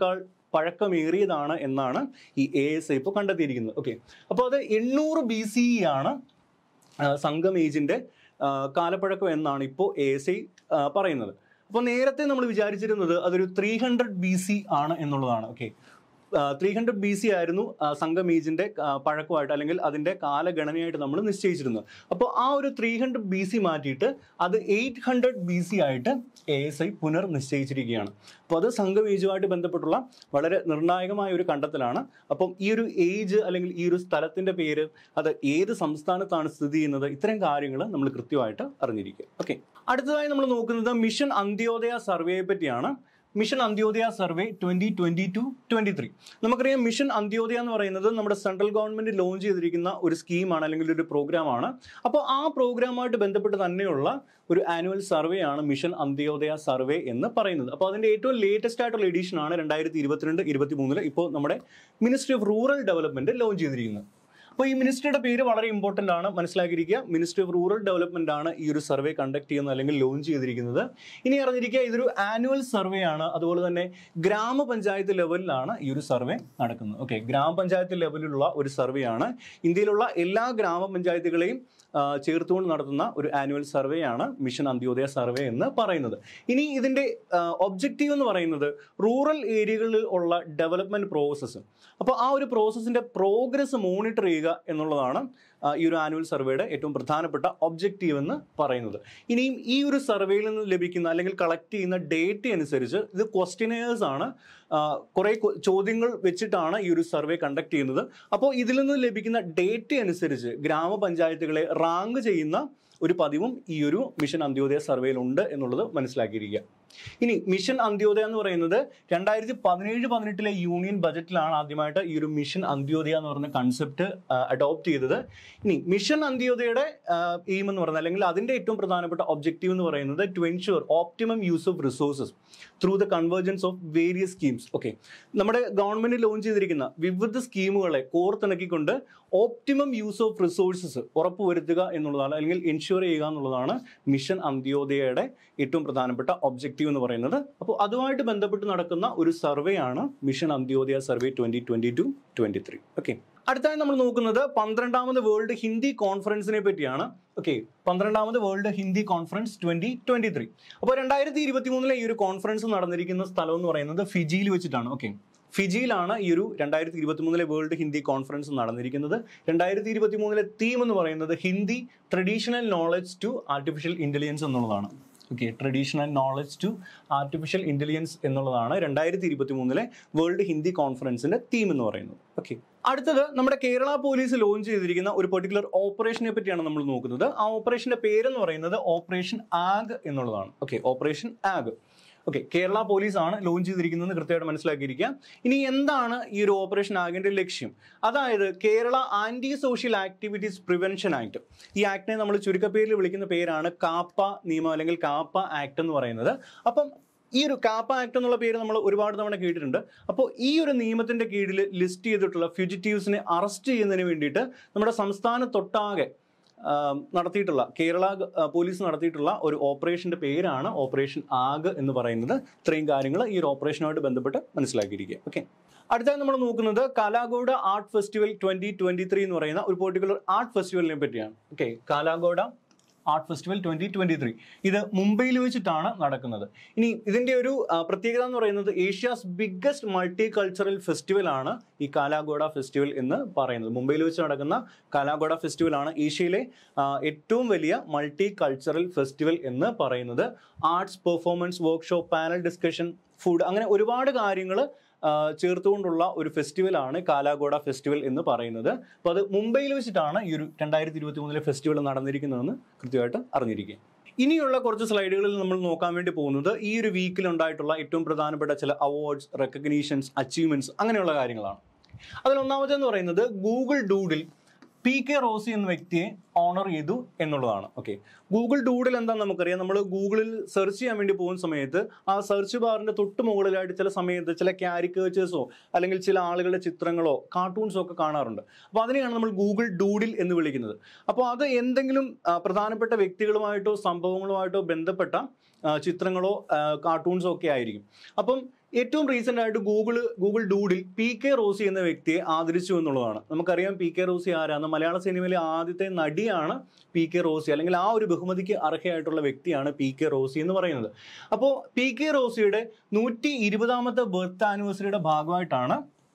[SPEAKER 1] പഴക്കമേറിയതാണ് എന്നാണ് ഈ എ എസ് ഐ ഇപ്പോൾ കണ്ടെത്തിയിരിക്കുന്നത്. ഓക്കെ, അപ്പോൾ അത് എണ്ണൂറ് ബി സി ഇ ആണ് സംഘം ഏജിൻ്റെ കാലപ്പഴക്കം എന്നാണ് ഇപ്പോൾ എ എസ് ഐ പറയുന്നത്. അപ്പോൾ നേരത്തെ നമ്മൾ വിചാരിച്ചിരുന്നത് അതൊരു ത്രീ ഹൺഡ്രഡ് ബി സി ആണ് എന്നുള്ളതാണ്. Okay, three hundred B C ആയിരുന്നു സംഘം ഏജിൻ്റെ പഴക്കമായിട്ട് അല്ലെങ്കിൽ അതിൻ്റെ കാലഗണനയായിട്ട് നമ്മൾ നിശ്ചയിച്ചിരുന്നത്. അപ്പോൾ ആ ഒരു ത്രീ ഹൺഡ്രഡ് ബി സി മാറ്റിയിട്ട് അത് എയ്റ്റ് ഹൺഡ്രഡ് ബി സി ആയിട്ട് എ എസ് ഐ പുനർ നിശ്ചയിച്ചിരിക്കുകയാണ്. അപ്പോൾ അത് സംഘം ഏജുമായിട്ട് ബന്ധപ്പെട്ടുള്ള വളരെ നിർണായകമായ ഒരു കണ്ടെത്തലാണ്. അപ്പം ഈ ഒരു ഏജ് അല്ലെങ്കിൽ ഈ ഒരു സ്ഥലത്തിൻ്റെ പേര്, അത് ഏത് സംസ്ഥാനത്താണ് സ്ഥിതി ചെയ്യുന്നത്, ഇത്തരം കാര്യങ്ങൾ നമ്മൾ കൃത്യമായിട്ട് അറിഞ്ഞിരിക്കുക. ഓക്കെ, അടുത്തതായി നമ്മൾ നോക്കുന്നത് മിഷൻ അന്ത്യോദയ സർവേയെ പറ്റിയാണ്. Mission Antyodaya survey twenty twenty two twenty three നമുക്കറിയാം. മിഷൻ അന്ത്യോദയ എന്ന് പറയുന്നത് നമ്മുടെ സെൻട്രൽ ഗവൺമെന്റ് ലോഞ്ച് ചെയ്തിരിക്കുന്ന ഒരു സ്കീമാണ് അല്ലെങ്കിൽ ഒരു പ്രോഗ്രാമാണ്. അപ്പോൾ ആ പ്രോഗ്രാമായിട്ട് ബന്ധപ്പെട്ട് തന്നെയുള്ള ഒരു ആനുവൽ സർവേ ആണ് മിഷൻ അന്ത്യോദയ സർവേ എന്ന് പറയുന്നത്. അപ്പോൾ അതിൻ്റെ ഏറ്റവും ലേറ്റസ്റ്റ് ആയിട്ടുള്ള എഡിഷൻ ആണ് രണ്ടായിരത്തി ഇരുപത്തിരണ്ട് ഇരുപത്തി മൂന്നില് ഇപ്പോൾ നമ്മുടെ ministry of rural development launch ചെയ്തിരിക്കുന്നത്. അപ്പോൾ ഈ മിനിസ്ട്രിയുടെ പേര് വളരെ ഇമ്പോർട്ടൻ്റ് ആണ്, മനസ്സിലാക്കിയിരിക്കുക. മിനിസ്ട്രി ഓഫ് റൂറൽ ഡെവലപ്മെന്റ് ആണ് ഈ ഒരു സർവേ കണ്ടക്ട് ചെയ്യുന്നത് അല്ലെങ്കിൽ ലോഞ്ച് ചെയ്തിരിക്കുന്നത്. ഇനി അറിഞ്ഞിരിക്കുക, ഇതൊരു ആനുവൽ സർവേ ആണ്. അതുപോലെ തന്നെ ഗ്രാമപഞ്ചായത്ത് ലെവലിലാണ് ഈ ഒരു സർവേ നടക്കുന്നത്. ഓക്കെ, ഗ്രാമപഞ്ചായത്ത് ലെവലിലുള്ള ഒരു സർവേ ആണ്. ഇന്ത്യയിലുള്ള എല്ലാ ഗ്രാമപഞ്ചായത്തുകളെയും ചേർത്തുകൊണ്ട് നടത്തുന്ന ഒരു ആനുവൽ സർവേ ആണ് മിഷൻ അന്ത്യോദയ സർവേ എന്ന് പറയുന്നത്. ഇനി ഇതിൻ്റെ ഒബ്ജക്റ്റീവ് എന്ന് പറയുന്നത് റൂറൽ ഏരിയകളിൽ ഉള്ള ഡെവലപ്മെന്റ് പ്രോസസ്സ്, അപ്പോൾ ആ ഒരു പ്രോസസ്സിൻ്റെ പ്രോഗ്രസ് മോണിറ്റർ ചെയ്യുക എന്നുള്ളതാണ് ഈ ഒരു ആനുവൽ സർവേയുടെ ഏറ്റവും പ്രധാനപ്പെട്ട ഒബ്ജക്റ്റീവ് എന്ന് പറയുന്നത്. ഇനിയും ഈ ഒരു സർവേയിൽ നിന്ന് ലഭിക്കുന്ന അല്ലെങ്കിൽ കളക്ട് ചെയ്യുന്ന ഡേറ്റ അനുസരിച്ച് ഇത് ക്വസ്റ്റ്യനേഴ്സ് ആണ്, കുറേ ചോദ്യങ്ങൾ വെച്ചിട്ടാണ് ഈ ഒരു സർവേ കണ്ടക്ട് ചെയ്യുന്നത്. അപ്പോൾ ഇതിൽ നിന്ന് ലഭിക്കുന്ന ഡേറ്റ അനുസരിച്ച് ഗ്രാമപഞ്ചായത്തുകളെ റാങ്ക് ചെയ്യുന്ന ഒരു പതിവും ഈ ഒരു മിഷൻ അന്ത്യോദയ സർവേയിലുണ്ട് എന്നുള്ളത് മനസ്സിലാക്കിയിരിക്കുക. ഇനി മിഷൻ അന്ത്യോദയ എന്ന് പറയുന്നത് രണ്ടായിരത്തി പതിനേഴ് പതിനെട്ടിലെ യൂണിയൻ ബജറ്റിലാണ് ആദ്യമായിട്ട് ഈ ഒരു മിഷൻ അന്ത്യോദയ എന്ന് പറയുന്ന കൺസെപ്റ്റ് അഡോപ്റ്റ് ചെയ്തത്. ഇനി മിഷൻ അന്ത്യോദയയുടെ എയിം എന്ന് പറയുന്നത് അല്ലെങ്കിൽ അതിൻ്റെ ഏറ്റവും പ്രധാനപ്പെട്ട ഒബ്ജക്റ്റീവ് എന്ന് പറയുന്നത് to ensure optimum use of resources through the convergence of various schemes. Okay, നമ്മുടെ ഗവൺമെന്റ് ലോഞ്ച് ചെയ്തിരിക്കുന്ന വിവിധ സ്കീമുകളെ കോർത്തിണക്കിക്കൊണ്ട് ഓപ്റ്റിമം യൂസ് ഓഫ് റിസോഴ്സസ് ഉറപ്പുവരുത്തുക എന്നുള്ളതാണ് അല്ലെങ്കിൽ എൻഷുർ ചെയ്യുക എന്നുള്ളതാണ് മിഷൻ അന്ത്യോദയയുടെ ഏറ്റവും പ്രധാനപ്പെട്ട ഒബ്ജക്റ്റീവ് എന്ന് പറയുന്നത്. അപ്പോൾ അതുമായിട്ട് ബന്ധപ്പെട്ട് നടക്കുന്ന ഒരു സർവേ ആണ് mission Antyodaya survey twenty twenty two twenty three. Okay, അടുത്തായി നമ്മൾ നോക്കുന്നത് പന്ത്രണ്ടാമത് വേൾഡ് ഹിന്ദി കോൺഫറൻസിനെ പറ്റിയാണ്. ഓക്കെ, പന്ത്രണ്ടാമത് world Hindi conference twenty twenty three. അപ്പോൾ രണ്ടായിരത്തി ഇരുപത്തി മൂന്നിലെ ഈ ഒരു കോൺഫറൻസ് നടന്നിരിക്കുന്ന സ്ഥലം എന്ന് പറയുന്നത് ഫിജിയിൽ വെച്ചിട്ടാണ്. ഓക്കെ, ഫിജിയിലാണ് ഈ ഒരു രണ്ടായിരത്തി ഇരുപത്തി മൂന്നിലെ വേൾഡ് ഹിന്ദി കോൺഫറൻസ് നടന്നിരിക്കുന്നത്. രണ്ടായിരത്തി ഇരുപത്തി മൂന്നിലെ തീം എന്ന് പറയുന്നത് Hindi traditional knowledge to artificial intelligence എന്നുള്ളതാണ്. Okay, traditional knowledge to artificial intelligence എന്നുള്ളതാണ് രണ്ടായിരത്തി ഇരുപത്തി മൂന്നിലെ വേൾഡ് ഹിന്ദി കോൺഫറൻസിന്റെ തീം എന്ന് പറയുന്നത്. ഓക്കെ, അടുത്തത് നമ്മുടെ കേരള പോലീസ് ലോഞ്ച് ചെയ്തിരിക്കുന്ന ഒരു പെർട്ടിക്കുലർ ഓപ്പറേഷനെ പറ്റിയാണ് നമ്മൾ നോക്കുന്നത്. ആ ഓപ്പറേഷന്റെ പേരെന്ന് പറയുന്നത് ഓപ്പറേഷൻ ആഗ് എന്നുള്ളതാണ്. Okay, operation AAG. Okay, Kerala police ആണ് ലോഞ്ച് ചെയ്തിരിക്കുന്നത് കൃത്യമായിട്ട് മനസ്സിലാക്കിയിരിക്കുക. ഇനി എന്താണ് ഈ ഒരു ഓപ്പറേഷൻ ആഗിന്റെ ലക്ഷ്യം? അതായത് Kerala anti social activities prevention act. ഈ ആക്ടിനെ നമ്മൾ ചുരുക്കപ്പേരിൽ വിളിക്കുന്ന പേരാണ് കാപ്പ നിയമം അല്ലെങ്കിൽ കാപ്പ ആക്ട് എന്ന് പറയുന്നത്. അപ്പം ഈ ഒരു കാപ്പ ആക്ട് എന്നുള്ള പേര് നമ്മൾ ഒരുപാട് തവണ കേട്ടിട്ടുണ്ട്. അപ്പോൾ ഈ ഒരു നിയമത്തിന്റെ കീഴിൽ ലിസ്റ്റ് ചെയ്തിട്ടുള്ള ഫ്യൂജിറ്റീവ്സിനെ അറസ്റ്റ് ചെയ്യുന്നതിന് വേണ്ടിയിട്ട് നമ്മുടെ സംസ്ഥാനത്തൊട്ടാകെ നടത്തിയിട്ടുള്ള കേരള പോലീസ് നടത്തിയിട്ടുള്ള ഒരു ഓപ്പറേഷന്റെ പേരാണ് ഓപ്പറേഷൻ ആഗ് എന്ന് പറയുന്നത്. ഇത്രയും കാര്യങ്ങൾ ഈ ഒരു ഓപ്പറേഷനുമായിട്ട് ബന്ധപ്പെട്ട് മനസ്സിലാക്കിയിരിക്കുക. ഓക്കെ, അടുത്തായി നമ്മൾ നോക്കുന്നത് Kala Ghoda art festival twenty twenty three എന്ന് പറയുന്ന ഒരു പെർട്ടിക്കുലർ ആർട്ട് ഫെസ്റ്റിവലിനെ പറ്റിയാണ്. Okay, Kala Ghoda art festival twenty twenty three ഇത് മുംബൈയിൽ വെച്ചിട്ടാണ് നടക്കുന്നത്. ഇനി ഇതിന്റെ ഒരു പ്രത്യേകത എന്ന് പറയുന്നത് Asia's biggest multi cultural festival ആണ് ഈ കാലാഗോഡ ഫെസ്റ്റിവൽ എന്ന് പറയുന്നത്. മുംബൈയിൽ വെച്ച് നടക്കുന്ന കാലാഗോഡ ഫെസ്റ്റിവൽ ആണ് ഏഷ്യയിലെ ഏറ്റവും വലിയ മൾട്ടി കൾച്ചറൽ ഫെസ്റ്റിവൽ എന്ന് പറയുന്നത്. Arts, performance, workshop, panel discussion, food, അങ്ങനെ ഒരുപാട് കാര്യങ്ങൾ ചേർത്തുകൊണ്ടുള്ള ഒരു ഫെസ്റ്റിവലാണ് കാലാഗോഡ ഫെസ്റ്റിവൽ എന്ന് പറയുന്നത്. അപ്പോൾ അത് മുംബൈയിൽ വെച്ചിട്ടാണ് ഈ ഒരു രണ്ടായിരത്തി ഇരുപത്തി മൂന്നിലെ ഫെസ്റ്റിവൽ നടന്നിരിക്കുന്നതെന്ന് കൃത്യമായിട്ട് അറിഞ്ഞിരിക്കുക. ഇനിയുള്ള കുറച്ച് സ്ലൈഡുകളിൽ നമ്മൾ നോക്കാൻ വേണ്ടി പോകുന്നത് ഈ ഒരു വീക്കിൽ ഉണ്ടായിട്ടുള്ള ഏറ്റവും പ്രധാനപ്പെട്ട ചില അവാർഡ്സ്, റെക്കഗ്നീഷൻസ്, അച്ചീവ്മെന്റ്സ് അങ്ങനെയുള്ള കാര്യങ്ങളാണ്. അതിലൊന്നാമതെന്ന് പറയുന്നത് Google doodle P K Rosy എന്ന വ്യക്തിയെ ഓണർ ചെയ്തു എന്നുള്ളതാണ്. ഓക്കെ, ഗൂഗിൾ ഡൂഡിൽ എന്താണെന്ന് നമുക്കറിയാം. നമ്മൾ ഗൂഗിളിൽ സെർച്ച് ചെയ്യാൻ വേണ്ടി പോകുന്ന സമയത്ത് ആ സെർച്ച് ബാറിന്റെ തൊട്ട് മുകളിലായിട്ട് ചില സമയത്ത് ചില ക്യാരിക്കേച്ചേഴ്സോ അല്ലെങ്കിൽ ചില ആളുകളുടെ ചിത്രങ്ങളോ കാർട്ടൂൺസോ ഒക്കെ കാണാറുണ്ട്. അപ്പോൾ അതിനെയാണ് നമ്മൾ ഗൂഗിൾ ഡൂഡിൽ എന്ന് വിളിക്കുന്നത്. അപ്പോൾ അത് എന്തെങ്കിലും പ്രധാനപ്പെട്ട വ്യക്തികളുമായിട്ടോ സംഭവങ്ങളുമായിട്ടോ ബന്ധപ്പെട്ട ചിത്രങ്ങളോ കാർട്ടൂൺസോ ഒക്കെ ആയിരിക്കും. അപ്പം ഏറ്റവും റീസെന്റ് ആയിട്ട് Google Google doodle P K Rosy എന്ന വ്യക്തിയെ ആദരിച്ചു എന്നുള്ളതാണ്. നമുക്കറിയാം പി കെ റോസി ആരാണ്. മലയാള സിനിമയിലെ ആദ്യത്തെ നടിയാണ് പി കെ റോസി, അല്ലെങ്കിൽ ആ ഒരു ബഹുമതിക്ക് അർഹയായിട്ടുള്ള വ്യക്തിയാണ് പി കെ റോസി എന്ന് പറയുന്നത്. അപ്പോൾ പി കെ റോസിയുടെ നൂറ്റി ഇരുപതാമത്തെ ബർത്ത് ആനിവേഴ്സറിയുടെ ഭാഗമായിട്ടാണ്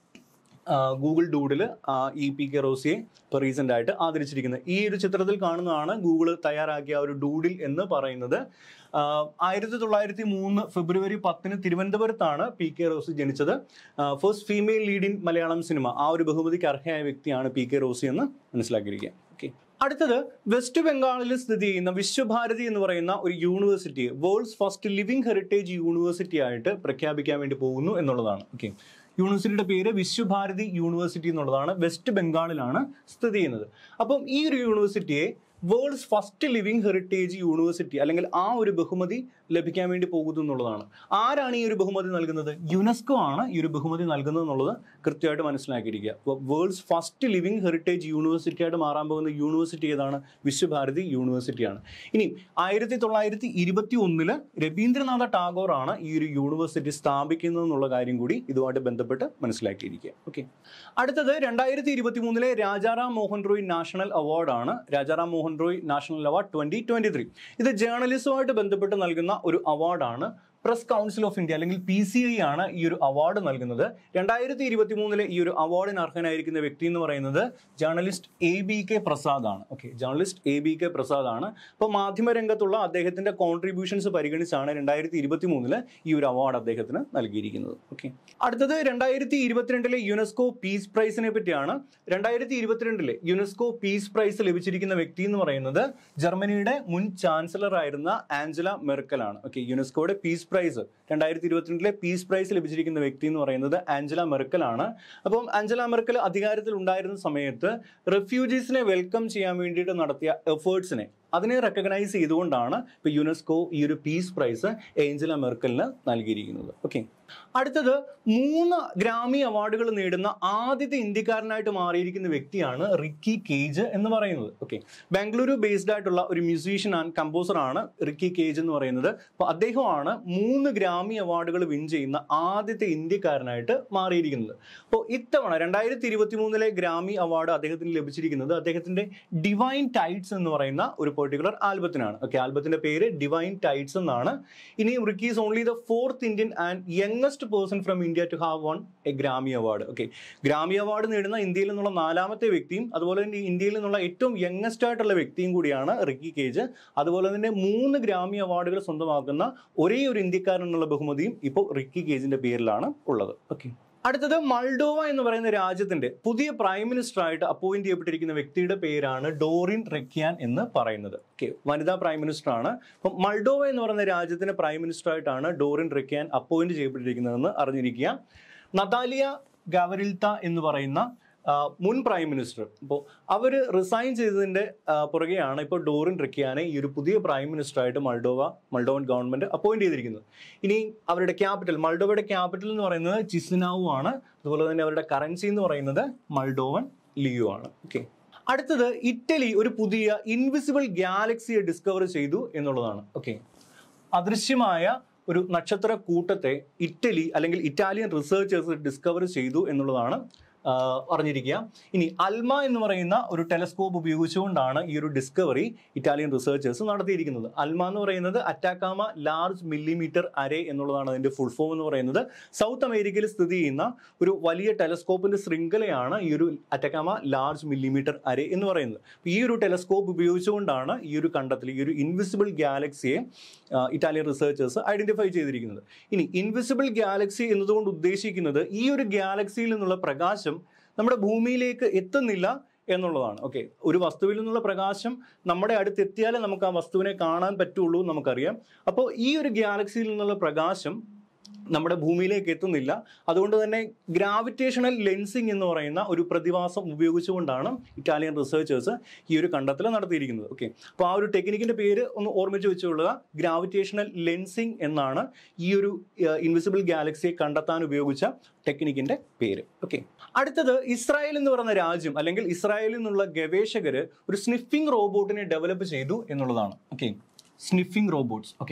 [SPEAKER 1] ഗൂഗിൾ ഡൂഡിൽ ഈ പി കെ റോസിയെ ഇപ്പോൾ റീസെൻ്റ് ആയിട്ട് ആദരിച്ചിരിക്കുന്നത്. ഈ ഒരു ചിത്രത്തിൽ കാണുന്നതാണ് ഗൂഗിൾ തയ്യാറാക്കിയ ഒരു ഡൂഡിൽ എന്ന് പറയുന്നത്. ആയിരത്തി തൊള്ളായിരത്തി മൂന്ന് ഫെബ്രുവരി പത്തിന് തിരുവനന്തപുരത്താണ് പി കെ റോസി ജനിച്ചത്. First female lead in Malayalam cinema, ആ ഒരു ബഹുമതിക്ക് അർഹയായ വ്യക്തിയാണ് പി കെ റോസി എന്ന് മനസ്സിലാക്കിയിരിക്കുക. ഓക്കെ, അടുത്തത് വെസ്റ്റ് ബംഗാളിൽ സ്ഥിതി ചെയ്യുന്ന വിശ്വഭാരതി എന്ന് പറയുന്ന ഒരു യൂണിവേഴ്സിറ്റിയെ world's first living heritage university ആയിട്ട് പ്രഖ്യാപിക്കാൻ വേണ്ടി പോകുന്നു എന്നുള്ളതാണ്. ഓക്കെ, യൂണിവേഴ്സിറ്റിയുടെ പേര് വിശ്വഭാരതി യൂണിവേഴ്സിറ്റി എന്നുള്ളതാണ്. വെസ്റ്റ് ബംഗാളിലാണ് സ്ഥിതി ചെയ്യുന്നത്. അപ്പം ഈ ഒരു യൂണിവേഴ്സിറ്റിയെ world's first living heritage university അല്ലെങ്കിൽ ആ ഒരു ബഹുമതി ലഭിക്കാൻ വേണ്ടി പോകുന്നു എന്നുള്ളതാണ്. ആരാണ് ഈ ഒരു ബഹുമതി നൽകുന്നത്? യുനെസ്കോ ആണ് ഈ ഒരു ബഹുമതി നൽകുന്നത് എന്നുള്ളത് കൃത്യമായിട്ട് മനസ്സിലാക്കിയിരിക്കുക. അപ്പോൾ world's first living heritage university ആയിട്ട് മാറാൻ പോകുന്ന യൂണിവേഴ്സിറ്റി ഏതാണ്? വിശ്വഭാരതി യൂണിവേഴ്സിറ്റിയാണ്. ഇനി ആയിരത്തി തൊള്ളായിരത്തി ഇരുപത്തി ഒന്നില് രവീന്ദ്രനാഥ ടാഗോർ ആണ് ഈ ഒരു യൂണിവേഴ്സിറ്റി സ്ഥാപിക്കുന്നത് എന്നുള്ള കാര്യം കൂടി ഇതുമായിട്ട് ബന്ധപ്പെട്ട് മനസ്സിലാക്കിയിരിക്കുക. ഓക്കെ, അടുത്തത് രണ്ടായിരത്തി ഇരുപത്തി മൂന്നിലെ രാജാറാം മോഹൻ റോയ് നാഷണൽ അവാർഡാണ്. Rajaram Mohan Roy national award twenty twenty three ഇത് ജേർണലിസവുമായിട്ട് ബന്ധപ്പെട്ട് നൽകുന്ന ഒരു അവാർഡാണ്. പ്രസ് കൗൺസിൽ ഓഫ് ഇന്ത്യ അല്ലെങ്കിൽ പി സി ഐ ആണ് ഈ ഒരു അവാർഡ് നൽകുന്നത്. രണ്ടായിരത്തി ഇരുപത്തി മൂന്നിലെ ഈ ഒരു അവാർഡിന് അർഹനായിരിക്കുന്ന വ്യക്തി എന്ന് പറയുന്നത് journalist A B K Prasad ആണ്. Okay, journalist A B K Prasad ആണ്. അപ്പോൾ മാധ്യമരംഗത്തുള്ള അദ്ദേഹത്തിന്റെ കോൺട്രിബ്യൂഷൻസ് പരിഗണിച്ചാണ് രണ്ടായിരത്തി ഇരുപത്തി മൂന്നില് ഈ ഒരു അവാർഡ് അദ്ദേഹത്തിന് നൽകിയിരിക്കുന്നത്. ഓക്കെ, അടുത്തത് രണ്ടായിരത്തി ഇരുപത്തിരണ്ടിലെ യുനെസ്കോ പീസ് പ്രൈസിനെ പറ്റിയാണ്. രണ്ടായിരത്തി ഇരുപത്തിരണ്ടിലെ യുനെസ്കോ പീസ് പ്രൈസ് ലഭിച്ചിരിക്കുന്ന വ്യക്തി എന്ന് പറയുന്നത് ജർമ്മനിയുടെ മുൻ ചാൻസലർ ആയിരുന്ന ആഞ്ചല മെർക്കൽ ആണ്. ഓക്കെ, യുനെസ്കോയുടെ പീസ് പ്രൈസ് രണ്ടായിരത്തി ഇരുപത്തിരണ്ടിലെ പീസ് പ്രൈസ് ലഭിച്ചിരിക്കുന്ന വ്യക്തി എന്ന് പറയുന്നത് ആഞ്ചല മെർക്കൽ ആണ്. അപ്പം ആഞ്ചല മെർക്കൽ അധികാരത്തിൽ ഉണ്ടായിരുന്ന സമയത്ത് റെഫ്യൂജീസിനെ വെൽക്കം ചെയ്യാൻ വേണ്ടിയിട്ട് നടത്തിയ എഫേർട്സിനെ അതിനെ റെക്കഗ്നൈസ് ചെയ്തുകൊണ്ടാണ് ഇപ്പോൾ യുനെസ്കോ ഈ ഒരു പീസ് പ്രൈസ് ഏഞ്ചല മെർക്കലിന് നൽകിയിരിക്കുന്നത്. ഓക്കെ, അടുത്തത് മൂന്ന് ഗ്രാമി അവാർഡുകൾ നേടുന്ന ആദ്യത്തെ ഇന്ത്യക്കാരനായിട്ട് മാറിയിരിക്കുന്ന വ്യക്തിയാണ് റിക്കി കേജ് എന്ന് പറയുന്നത്. ഓക്കെ, ബാംഗ്ലൂരു ബേസ്ഡ് ആയിട്ടുള്ള ഒരു മ്യൂസീഷ്യൻ ആൻഡ് കമ്പോസർ ആണ് റിക്കി കേജ് എന്ന് പറയുന്നത്. അപ്പോൾ അദ്ദേഹമാണ് മൂന്ന് ഗ്രാമി അവാർഡുകൾ വിൻ ചെയ്യുന്ന ആദ്യത്തെ ഇന്ത്യക്കാരനായിട്ട് മാറിയിരിക്കുന്നത്. അപ്പോൾ ഇത്തവണ രണ്ടായിരത്തി ഇരുപത്തി മൂന്നിലെ ഗ്രാമി അവാർഡ് അദ്ദേഹത്തിന് ലഭിച്ചിരിക്കുന്നത് അദ്ദേഹത്തിന്റെ ഡിവൈൻ ടൈഡ്സ് എന്ന് പറയുന്ന ഒരു പെർട്ടിക്കുലർ ആൽബത്തിനാണ്. ഓക്കെ, ആൽബത്തിന്റെ പേര് ഡിവൈൻ ടൈഡ്സ് എന്നാണ്. ഇനി Ricky is only the fourth Indian and youngest person from India to have won a Grammy award. Okay, Grammy award നേടുന്ന ഇന്ത്യയിൽ നിന്നുള്ള നാലാമത്തെ വ്യക്തിയും അതുപോലെ തന്നെ ഇന്ത്യയിൽ നിന്നുള്ള ഏറ്റവും യങ്ങസ്റ്റ് ആയിട്ടുള്ള വ്യക്തിയും കൂടിയാണ് റിക്കി കേജ്. അതുപോലെ തന്നെ മൂന്ന് ഗ്രാമി അവാർഡുകൾ സ്വന്തമാക്കുന്ന ഒരേ ഒരു ഇന്ത്യക്കാരൻ എന്നുള്ള ബഹുമതിയും ഇപ്പോൾ റിക്കി കേജിന്റെ പേരിലാണ് ഉള്ളത്. ഓക്കെ, അടുത്തത് മൾഡോവ എന്ന് പറയുന്ന രാജ്യത്തിന്റെ പുതിയ പ്രൈം മിനിസ്റ്റർ ആയിട്ട് അപ്പോയിന്റ് ചെയ്യപ്പെട്ടിരിക്കുന്ന വ്യക്തിയുടെ പേരാണ് ഡോറിൻ റെക്യാൻ എന്ന് പറയുന്നത്. ഓക്കെ, വനിതാ പ്രൈം മിനിസ്റ്റർ ആണ്. അപ്പം മൾഡോവ എന്ന് പറയുന്ന രാജ്യത്തിന്റെ പ്രൈം മിനിസ്റ്റർ ആയിട്ടാണ് ഡോറിൻ റെക്യാൻ അപ്പോയിന്റ് ചെയ്യപ്പെട്ടിരിക്കുന്നതെന്ന് അറിഞ്ഞിരിക്കുക. നതാലിയ ഗാവരിൽത്ത എന്ന് പറയുന്ന മുൻ പ്രൈം മിനിസ്റ്റർ ഇപ്പോൾ അവർ റിസൈൻ ചെയ്തതിൻ്റെ പുറകെയാണ് ഇപ്പോൾ ഡോറിൻ റെക്യാനെ ഈ ഒരു പുതിയ പ്രൈം മിനിസ്റ്റർ ആയിട്ട് മൾഡോവ മൾഡോവൻ ഗവൺമെന്റ് അപ്പോയിന്റ് ചെയ്തിരിക്കുന്നത്. ഇനി അവരുടെ ക്യാപിറ്റൽ മൾഡോവയുടെ ക്യാപിറ്റൽ എന്ന് പറയുന്നത് ചിസിനാവു ആണ്. അതുപോലെ തന്നെ അവരുടെ കറൻസി എന്ന് പറയുന്നത് മൾഡോവൻ ലിയോ ആണ്. ഓക്കെ, അടുത്തത് ഇറ്റലി ഒരു പുതിയ ഇൻവിസിബിൾ ഗാലക്സിയെ ഡിസ്കവർ ചെയ്തു എന്നുള്ളതാണ്. ഓക്കെ, അദൃശ്യമായ ഒരു നക്ഷത്ര കൂട്ടത്തെ ഇറ്റലി അല്ലെങ്കിൽ ഇറ്റാലിയൻ റിസർച്ചേഴ്സ് ഡിസ്കവർ ചെയ്തു എന്നുള്ളതാണ് അറിഞ്ഞിരിക്കുക. ഇനി അൽമ എന്ന് പറയുന്ന ഒരു ടെലസ്കോപ്പ് ഉപയോഗിച്ചുകൊണ്ടാണ് ഈ ഒരു ഡിസ്കവറി ഇറ്റാലിയൻ റിസർച്ചേഴ്സ് നടത്തിയിരിക്കുന്നത്. അൽമ എന്ന് പറയുന്നത് അറ്റാക്കാമ ലാർജ് മില്ലിമീറ്റർ അരേ എന്നുള്ളതാണ് അതിന്റെ ഫുൾ ഫോം എന്ന് പറയുന്നത്. സൗത്ത് അമേരിക്കയിൽ സ്ഥിതി ചെയ്യുന്ന ഒരു വലിയ ടെലസ്കോപ്പിന്റെ ശൃംഖലയാണ് ഈ ഒരു അറ്റാക്കാമ ലാർജ് മില്ലിമീറ്റർ അരേ എന്ന് പറയുന്നത്. ഈ ഒരു ടെലസ്കോപ്പ് ഉപയോഗിച്ചുകൊണ്ടാണ് ഈ ഒരു കണ്ടെത്തൽ ഈ ഒരു ഇൻവിസിബിൾ ഗാലക്സിയെ ഇറ്റാലിയൻ റിസർച്ചേഴ്സ് ഐഡന്റിഫൈ ചെയ്തിരിക്കുന്നത്. ഇനി ഇൻവിസിബിൾ ഗാലക്സി എന്നതുകൊണ്ട് ഉദ്ദേശിക്കുന്നത് ഈ ഒരു ഗാലക്സിയിൽ നിന്നുള്ള പ്രകാശം നമ്മുടെ ഭൂമിയിലേക്ക് എത്തുന്നില്ല എന്നുള്ളതാണ്. ഓക്കെ, ഒരു വസ്തുവിൽ നിന്നുള്ള പ്രകാശം നമ്മുടെ അടുത്ത് എത്തിയാലേ നമുക്ക് ആ വസ്തുവിനെ കാണാൻ പറ്റുള്ളൂ നമുക്കറിയാം. അപ്പോൾ ഈ ഒരു ഗാലക്സിയിൽ നിന്നുള്ള പ്രകാശം നമ്മുടെ ഭൂമിയിലേക്ക് എത്തുന്നില്ല. അതുകൊണ്ട് തന്നെ ഗ്രാവിറ്റേഷണൽ ലെൻസിങ് എന്ന് പറയുന്ന ഒരു പ്രതിഭാസം ഉപയോഗിച്ചുകൊണ്ടാണ് ഇറ്റാലിയൻ റിസർച്ചേഴ്സ് ഈ ഒരു കണ്ടെത്തൽ നടത്തിയിരിക്കുന്നത്. ഓക്കെ, അപ്പോൾ ആ ഒരു ടെക്നിക്കിന്റെ പേര് ഒന്ന് ഓർമ്മിച്ച് വെച്ചുകൊള്ളുക. ഗ്രാവിറ്റേഷണൽ ലെൻസിങ് എന്നാണ് ഈ ഒരു ഇൻവിസിബിൾ ഗാലക്സിയെ കണ്ടെത്താൻ ഉപയോഗിച്ച ടെക്നിക്കിന്റെ പേര്. ഓക്കെ, അടുത്തത് ഇസ്രായേൽ എന്ന് പറയുന്ന രാജ്യം അല്ലെങ്കിൽ ഇസ്രായേലിൽ നിന്നുള്ള ഗവേഷകർ ഒരു സ്നിഫിംഗ് റോബോട്ടിനെ ഡെവലപ്പ് ചെയ്തു എന്നുള്ളതാണ്. Okay, sniffing robots. ഓക്കെ,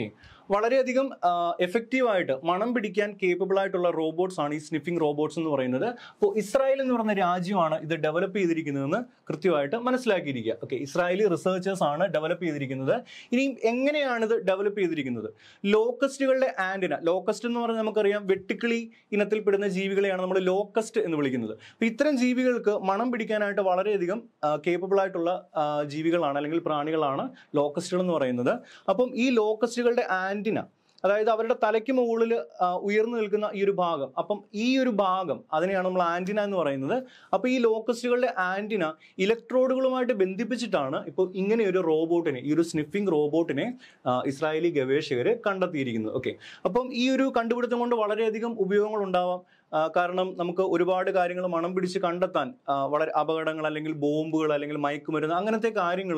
[SPEAKER 1] വളരെയധികം എഫക്റ്റീവായിട്ട് മണം പിടിക്കാൻ കേപ്പബിൾ ആയിട്ടുള്ള റോബോട്ട്സ് ആണ് ഈ സ്നിഫിംഗ് റോബോട്ട്സ് എന്ന് പറയുന്നത്. അപ്പോൾ ഇസ്രായേൽ എന്ന് പറയുന്ന രാജ്യമാണ് ഇത് ഡെവലപ്പ് ചെയ്തിരിക്കുന്നതെന്ന് കൃത്യമായിട്ട് മനസ്സിലാക്കിയിരിക്കുക. ഓക്കെ, ഇസ്രായേലി റിസർച്ചേഴ്സ് ആണ് ഡെവലപ്പ് ചെയ്തിരിക്കുന്നത്. ഇനിയും എങ്ങനെയാണ് ഇത് ഡെവലപ്പ് ചെയ്തിരിക്കുന്നത്? ലോക്കസ്റ്റുകളുടെ ആന്റിന, ലോക്കസ്റ്റ് എന്ന് പറഞ്ഞാൽ നമുക്കറിയാം വെട്ടിക്കിളി ഇനത്തിൽപ്പെടുന്ന ജീവികളെയാണ് നമ്മൾ ലോക്കസ്റ്റ് എന്ന് വിളിക്കുന്നത്. അപ്പോൾ ഇത്തരം ജീവികൾക്ക് മണം പിടിക്കാനായിട്ട് വളരെയധികം കേപ്പബിൾ ആയിട്ടുള്ള ജീവികളാണ് അല്ലെങ്കിൽ പ്രാണികളാണ് ലോക്കസ്റ്റുകൾ എന്ന് പറയുന്നത്. അപ്പം ഈ ലോക്കസ്റ്റുകളുടെ ആന്റിന, അതായത് അവരുടെ തലയ്ക്ക് മുകളിൽ ഉയർന്നു നിൽക്കുന്ന ഈ ഒരു ഭാഗം, അപ്പം ഈ ഒരു ഭാഗം അതിനെയാണ് നമ്മൾ ആന്റിന എന്ന് പറയുന്നത്. അപ്പോൾ ഈ ലോക്കസ്റ്റുകളുടെ ആന്റിന ഇലക്ട്രോഡുകളുമായിട്ട് ബന്ധിപ്പിച്ചിട്ടാണ് ഇപ്പോൾ ഇങ്ങനെ ഒരു റോബോട്ടിനെ, ഈ ഒരു സ്നിഫിംഗ് റോബോട്ടിനെ ഇസ്രായേലി ഗവേഷകർ കണ്ടെത്തിയിരിക്കുന്നത്. ഓക്കെ, അപ്പം ഈ ഒരു കണ്ടുപിടുത്തം കൊണ്ട് വളരെയധികം ഉപയോഗങ്ങൾ ഉണ്ടാവാം. കാരണം നമുക്ക് ഒരുപാട് കാര്യങ്ങൾ മണം പിടിച്ച് കണ്ടെത്താൻ, വളരെ അപകടങ്ങൾ അല്ലെങ്കിൽ ബോംബുകൾ അല്ലെങ്കിൽ മയക്കുമരുന്ന് അങ്ങനത്തെ കാര്യങ്ങൾ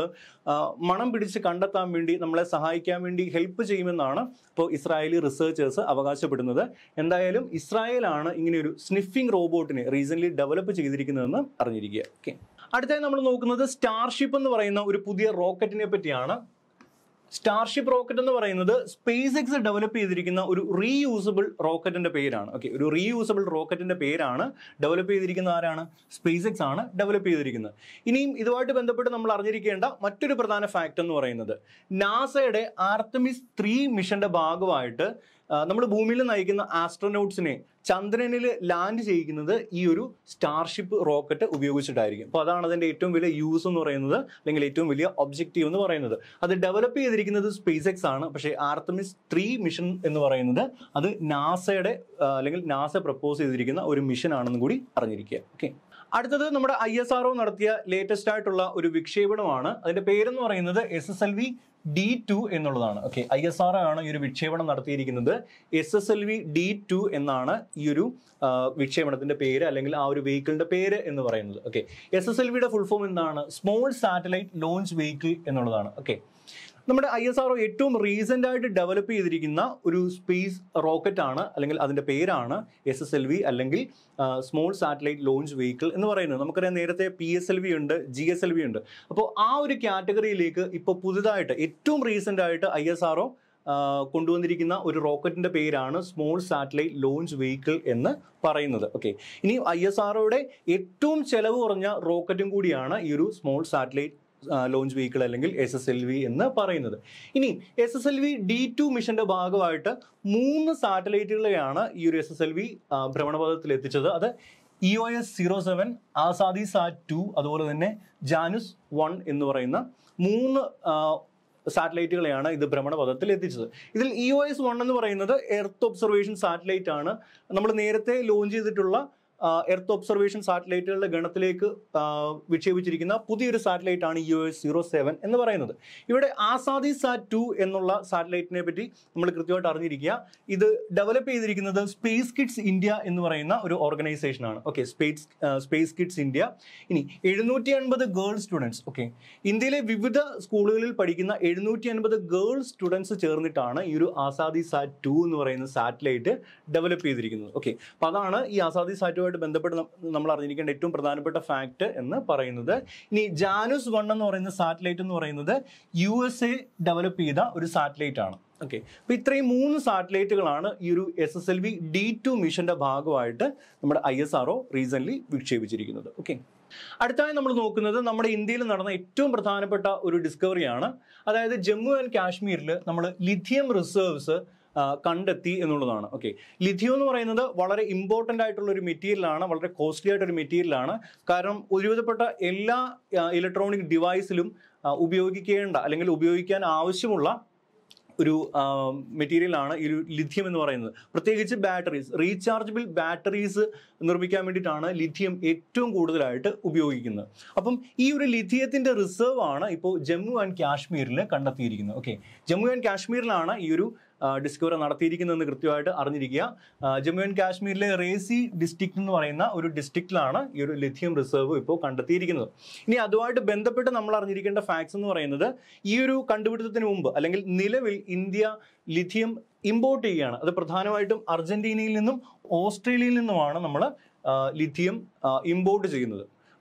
[SPEAKER 1] മണം പിടിച്ച് കണ്ടെത്താൻ വേണ്ടി നമ്മളെ സഹായിക്കാൻ വേണ്ടി ഹെൽപ്പ് ചെയ്യുമെന്നാണ് ഇപ്പോൾ ഇസ്രായേലി റിസർച്ചേഴ്സ് അവകാശപ്പെടുന്നത്. എന്തായാലും ഇസ്രായേലാണ് ഇങ്ങനെയൊരു സ്നിഫിംഗ് റോബോട്ടിനെ റീസെൻ്റ്ലി ഡെവലപ്പ് ചെയ്തിരിക്കുന്നതെന്ന് അറിഞ്ഞിരിക്കുക. ഓക്കെ, അടുത്തായി നമ്മൾ നോക്കുന്നത് സ്റ്റാർഷിപ്പ് എന്ന് പറയുന്ന ഒരു പുതിയ റോക്കറ്റിനെ പറ്റിയാണ്. സ്റ്റാർഷിപ്പ് റോക്കറ്റ് എന്ന് പറയുന്നത് സ്പേസ് എക്സ് ഡെവലപ്പ് ചെയ്തിരിക്കുന്ന ഒരു റീയൂസബിൾ റോക്കറ്റിന്റെ പേരാണ്. ഓക്കെ, ഒരു റീയൂസബിൾ റോക്കറ്റിന്റെ പേരാണ്. ഡെവലപ്പ് ചെയ്തിരിക്കുന്ന ആരാണ്? സ്പേസ് എക്സ് ആണ് ഡെവലപ്പ് ചെയ്തിരിക്കുന്നത്. ഇനിയും ഇതുമായിട്ട് ബന്ധപ്പെട്ട് നമ്മൾ അറിഞ്ഞിരിക്കേണ്ട മറ്റൊരു പ്രധാന ഫാക്ട് എന്ന് പറയുന്നത് നാസയുടെ ആർത്തമിസ് ത്രീ മിഷന്റെ ഭാഗമായിട്ട് നമ്മൾ ഭൂമിയിൽ നയിക്കുന്ന ആസ്ട്രോനോട്ട്സിനെ ചന്ദ്രനിൽ ലാൻഡ് ചെയ്യിക്കുന്നത് ഈ ഒരു സ്റ്റാർഷിപ്പ് റോക്കറ്റ് ഉപയോഗിച്ചിട്ടായിരിക്കും. അപ്പോൾ അതാണ് അതിൻ്റെ ഏറ്റവും വലിയ യൂസ് എന്ന് പറയുന്നത്, അല്ലെങ്കിൽ ഏറ്റവും വലിയ ഒബ്ജക്റ്റീവ് എന്ന് പറയുന്നത്. അത് ഡെവലപ്പ് ചെയ്തിരിക്കുന്നത് സ്പേസ് എക്സ് ആണ്. പക്ഷേ ആർത്തമിസ് ത്രീ മിഷൻ എന്ന് പറയുന്നത് അത് നാസയുടെ അല്ലെങ്കിൽ നാസ പ്രപ്പോസ് ചെയ്തിരിക്കുന്ന ഒരു മിഷൻ ആണെന്നും കൂടി അറിഞ്ഞിരിക്കുക. ഓക്കെ, അടുത്തത് നമ്മുടെ ഐ എസ് ആർ ഒ നടത്തിയ ലേറ്റസ്റ്റ് ആയിട്ടുള്ള ഒരു വിക്ഷേപണമാണ്. അതിന്റെ പേരെന്ന് പറയുന്നത് S S L V D two എന്നുള്ളതാണ്. Okay, I S R O ആണ് ഈ ഒരു വിക്ഷേപണം നടത്തിയിരിക്കുന്നത്. S S L V D two എന്നാണ് ഈ ഒരു വിക്ഷേപണത്തിന്റെ പേര്, അല്ലെങ്കിൽ ആ ഒരു വെഹിക്കിളിന്റെ പേര് എന്ന് പറയുന്നത്. ഓക്കെ, എസ് എസ് എൽ വിയുടെ ഫുൾ ഫോം എന്താണ്? സ്മോൾ സാറ്റലൈറ്റ് ലോഞ്ച് വെഹിക്കിൾ എന്നുള്ളതാണ്. ഓക്കെ, നമ്മുടെ ഐ എസ് ആർ ഒ ഏറ്റവും റീസെൻ്റ് ആയിട്ട് ഡെവലപ്പ് ചെയ്തിരിക്കുന്ന ഒരു സ്പേസ് റോക്കറ്റ് ആണ്, അല്ലെങ്കിൽ അതിൻ്റെ പേരാണ് എസ് എസ് എൽ വി അല്ലെങ്കിൽ സ്മോൾ സാറ്റലൈറ്റ് ലോഞ്ച് വെഹിക്കിൾ എന്ന് പറയുന്നത്. നമുക്കറിയാം നേരത്തെ പി എസ് എൽ വി ഉണ്ട്, ജി എസ് എൽ വി ഉണ്ട്. അപ്പോൾ ആ ഒരു കാറ്റഗറിയിലേക്ക് ഇപ്പോൾ പുതുതായിട്ട് ഏറ്റവും റീസെൻ്റ് ആയിട്ട് ഐ എസ് ആർ ഒ കൊണ്ടുവന്നിരിക്കുന്ന ഒരു റോക്കറ്റിന്റെ പേരാണ് സ്മോൾ സാറ്റലൈറ്റ് ലോഞ്ച് വെഹിക്കിൾ എന്ന് പറയുന്നത്. ഓക്കെ, ഇനി ഐ എസ് ആർ ഒയുടെ ഏറ്റവും ചെലവ് കുറഞ്ഞ റോക്കറ്റും കൂടിയാണ് ഈ ഒരു സ്മോൾ സാറ്റലൈറ്റ് ലോഞ്ച് വെഹിക്കിൾ അല്ലെങ്കിൽ എസ് എസ് എൽ വി എന്ന് പറയുന്നത്. ഇനി S S L V D two മിഷന്റെ ഭാഗമായിട്ട് മൂന്ന് സാറ്റലൈറ്റുകളെയാണ് ഈ ഒരു എസ് എസ് എൽ വി ഭ്രമണപഥത്തിൽ എത്തിച്ചത്. അത് E O S zero seven, Azadi sat two, അതുപോലെ തന്നെ ജാനുസ് വൺ എന്ന് പറയുന്ന മൂന്ന് സാറ്റലൈറ്റുകളെയാണ് ഇത് ഭ്രമണപഥത്തിൽ എത്തിച്ചത്. ഇതിൽ ഇ ഒ എസ് വൺ എന്ന് പറയുന്നത് എർത്ത് ഒബ്സർവേഷൻ സാറ്റലൈറ്റ് ആണ്. നമ്മൾ നേരത്തെ ലോഞ്ച് ചെയ്തിട്ടുള്ള എർത്ത് ഒബ്സർവേഷൻ സാറ്റലൈറ്റുകളുടെ ഗണത്തിലേക്ക് വിക്ഷേപിച്ചിരിക്കുന്ന പുതിയൊരു സാറ്റലൈറ്റ് ആണ് E O S zero seven എന്ന് പറയുന്നത്. ഇവിടെ ആസാദി സാറ്റ് ടു എന്നുള്ള സാറ്റലൈറ്റിനെ പറ്റി നമ്മൾ കൃത്യമായിട്ട് അറിഞ്ഞിരിക്കുക. ഇത് ഡെവലപ്പ് ചെയ്തിരിക്കുന്നത് സ്പേസ് കിഡ്സ് ഇന്ത്യ എന്ന് പറയുന്ന ഒരു ഓർഗനൈസേഷൻ ആണ്. Okay, space space kids India. ഇനി എഴുന്നൂറ്റി അൻപത് ഗേൾ സ്റ്റുഡൻസ്, ഓക്കെ, ഇന്ത്യയിലെ വിവിധ സ്കൂളുകളിൽ പഠിക്കുന്ന എഴുന്നൂറ്റി അൻപത് ഗേൾ സ്റ്റുഡൻസ് ചേർന്നിട്ടാണ് ഈ ഒരു ആസാദി സാറ്റ് ടു എന്ന് പറയുന്ന സാറ്റലൈറ്റ് ഡെവലപ്പ് ചെയ്തിരിക്കുന്നത്. ഓക്കെ, അപ്പോൾ അതാണ് ഈ ആസാദി സാറ്റ് ബന്ധപ്പെട്ട് നമ്മൾ അറിഞ്ഞിരിക്കേണ്ട ഏറ്റവും പ്രധാനപ്പെട്ട ഫാക്ട് എന്ന് പറയുന്നത്. ഇനി ജാനുസ് വൺ എന്ന് പറയുന്ന സാറ്റലൈറ്റ് എന്ന് പറയുന്നത് യു എസ് എ ഡെവലപ്പ് ചെയ്ത ഒരു സാറ്റലൈറ്റ് ആണ്. ഓക്കെ, അപ്പൊ ഇത്രയും മൂന്ന് സാറ്റലൈറ്റുകളാണ് ഈ ഒരു S S L V D two മിഷന്റെ ഭാഗമായിട്ട് നമ്മുടെ I S R O recent വിക്ഷേപിച്ചിരിക്കുന്നത്. ഓക്കെ, അടുത്തായി നമ്മൾ നോക്കുന്നത് നമ്മുടെ ഇന്ത്യയിൽ നടന്ന ഏറ്റവും പ്രധാനപ്പെട്ട ഒരു ഡിസ്കവറിയാണ്. അതായത് ജമ്മു ആൻഡ് കാശ്മീരിൽ നമ്മൾ ലിഥിയം റിസർവ്സ് കണ്ടെത്തി എന്നുള്ളതാണ്. ഓക്കെ, ലിഥിയം എന്ന് പറയുന്നത് വളരെ ഇമ്പോർട്ടൻ്റ് ആയിട്ടുള്ള ഒരു മെറ്റീരിയലാണ്, വളരെ കോസ്റ്റ്ലി ആയിട്ടൊരു മെറ്റീരിയലാണ്. കാരണം ഒരുവിധപ്പെട്ട എല്ലാ ഇലക്ട്രോണിക് ഡിവൈസിലും ഉപയോഗിക്കേണ്ട അല്ലെങ്കിൽ ഉപയോഗിക്കാൻ ആവശ്യമുള്ള ഒരു മെറ്റീരിയലാണ് ഈ ഒരു ലിഥിയം എന്ന് പറയുന്നത്. പ്രത്യേകിച്ച് ബാറ്ററീസ്, റീചാർജബിൾ ബാറ്ററീസ് നിർമ്മിക്കാൻ വേണ്ടിയിട്ടാണ് ലിഥിയം ഏറ്റവും കൂടുതലായിട്ട് ഉപയോഗിക്കുന്നത്. അപ്പം ഈ ഒരു ലിഥിയത്തിൻ്റെ റിസർവ് ആണ് ഇപ്പോൾ ജമ്മു ആൻഡ് കാശ്മീരിൽ കണ്ടെത്തിയിരിക്കുന്നത്. ഓക്കെ, ജമ്മു ആൻഡ് കാശ്മീരിലാണ് ഈ ഒരു ഡിസ്കവറി നടത്തിയിരിക്കുന്നതെന്ന് കൃത്യമായിട്ട് അറിഞ്ഞിരിക്കുക. ജമ്മു ആൻഡ് കാശ്മീരിലെ റേസി ഡിസ്ട്രിക്ട് എന്ന് പറയുന്ന ഒരു ഡിസ്ട്രിക്റ്റിലാണ് ഈ ഒരു ലിഥിയം റിസർവ് ഇപ്പോൾ കണ്ടെത്തിയിരിക്കുന്നത്. ഇനി അതുമായിട്ട് ബന്ധപ്പെട്ട് നമ്മൾ അറിഞ്ഞിരിക്കേണ്ട ഫാക്ട്സ് എന്ന് പറയുന്നത്, ഈ ഒരു കണ്ടുപിടുത്തത്തിന് മുമ്പ് അല്ലെങ്കിൽ നിലവിൽ ഇന്ത്യ ലിഥിയം ഇമ്പോർട്ട് ചെയ്യുകയാണ്. അത് പ്രധാനമായിട്ടും അർജന്റീനയിൽ നിന്നും ഓസ്ട്രേലിയയിൽ നിന്നുമാണ് നമ്മൾ ലിഥിയം ഇമ്പോർട്ട് ചെയ്യുന്നത്.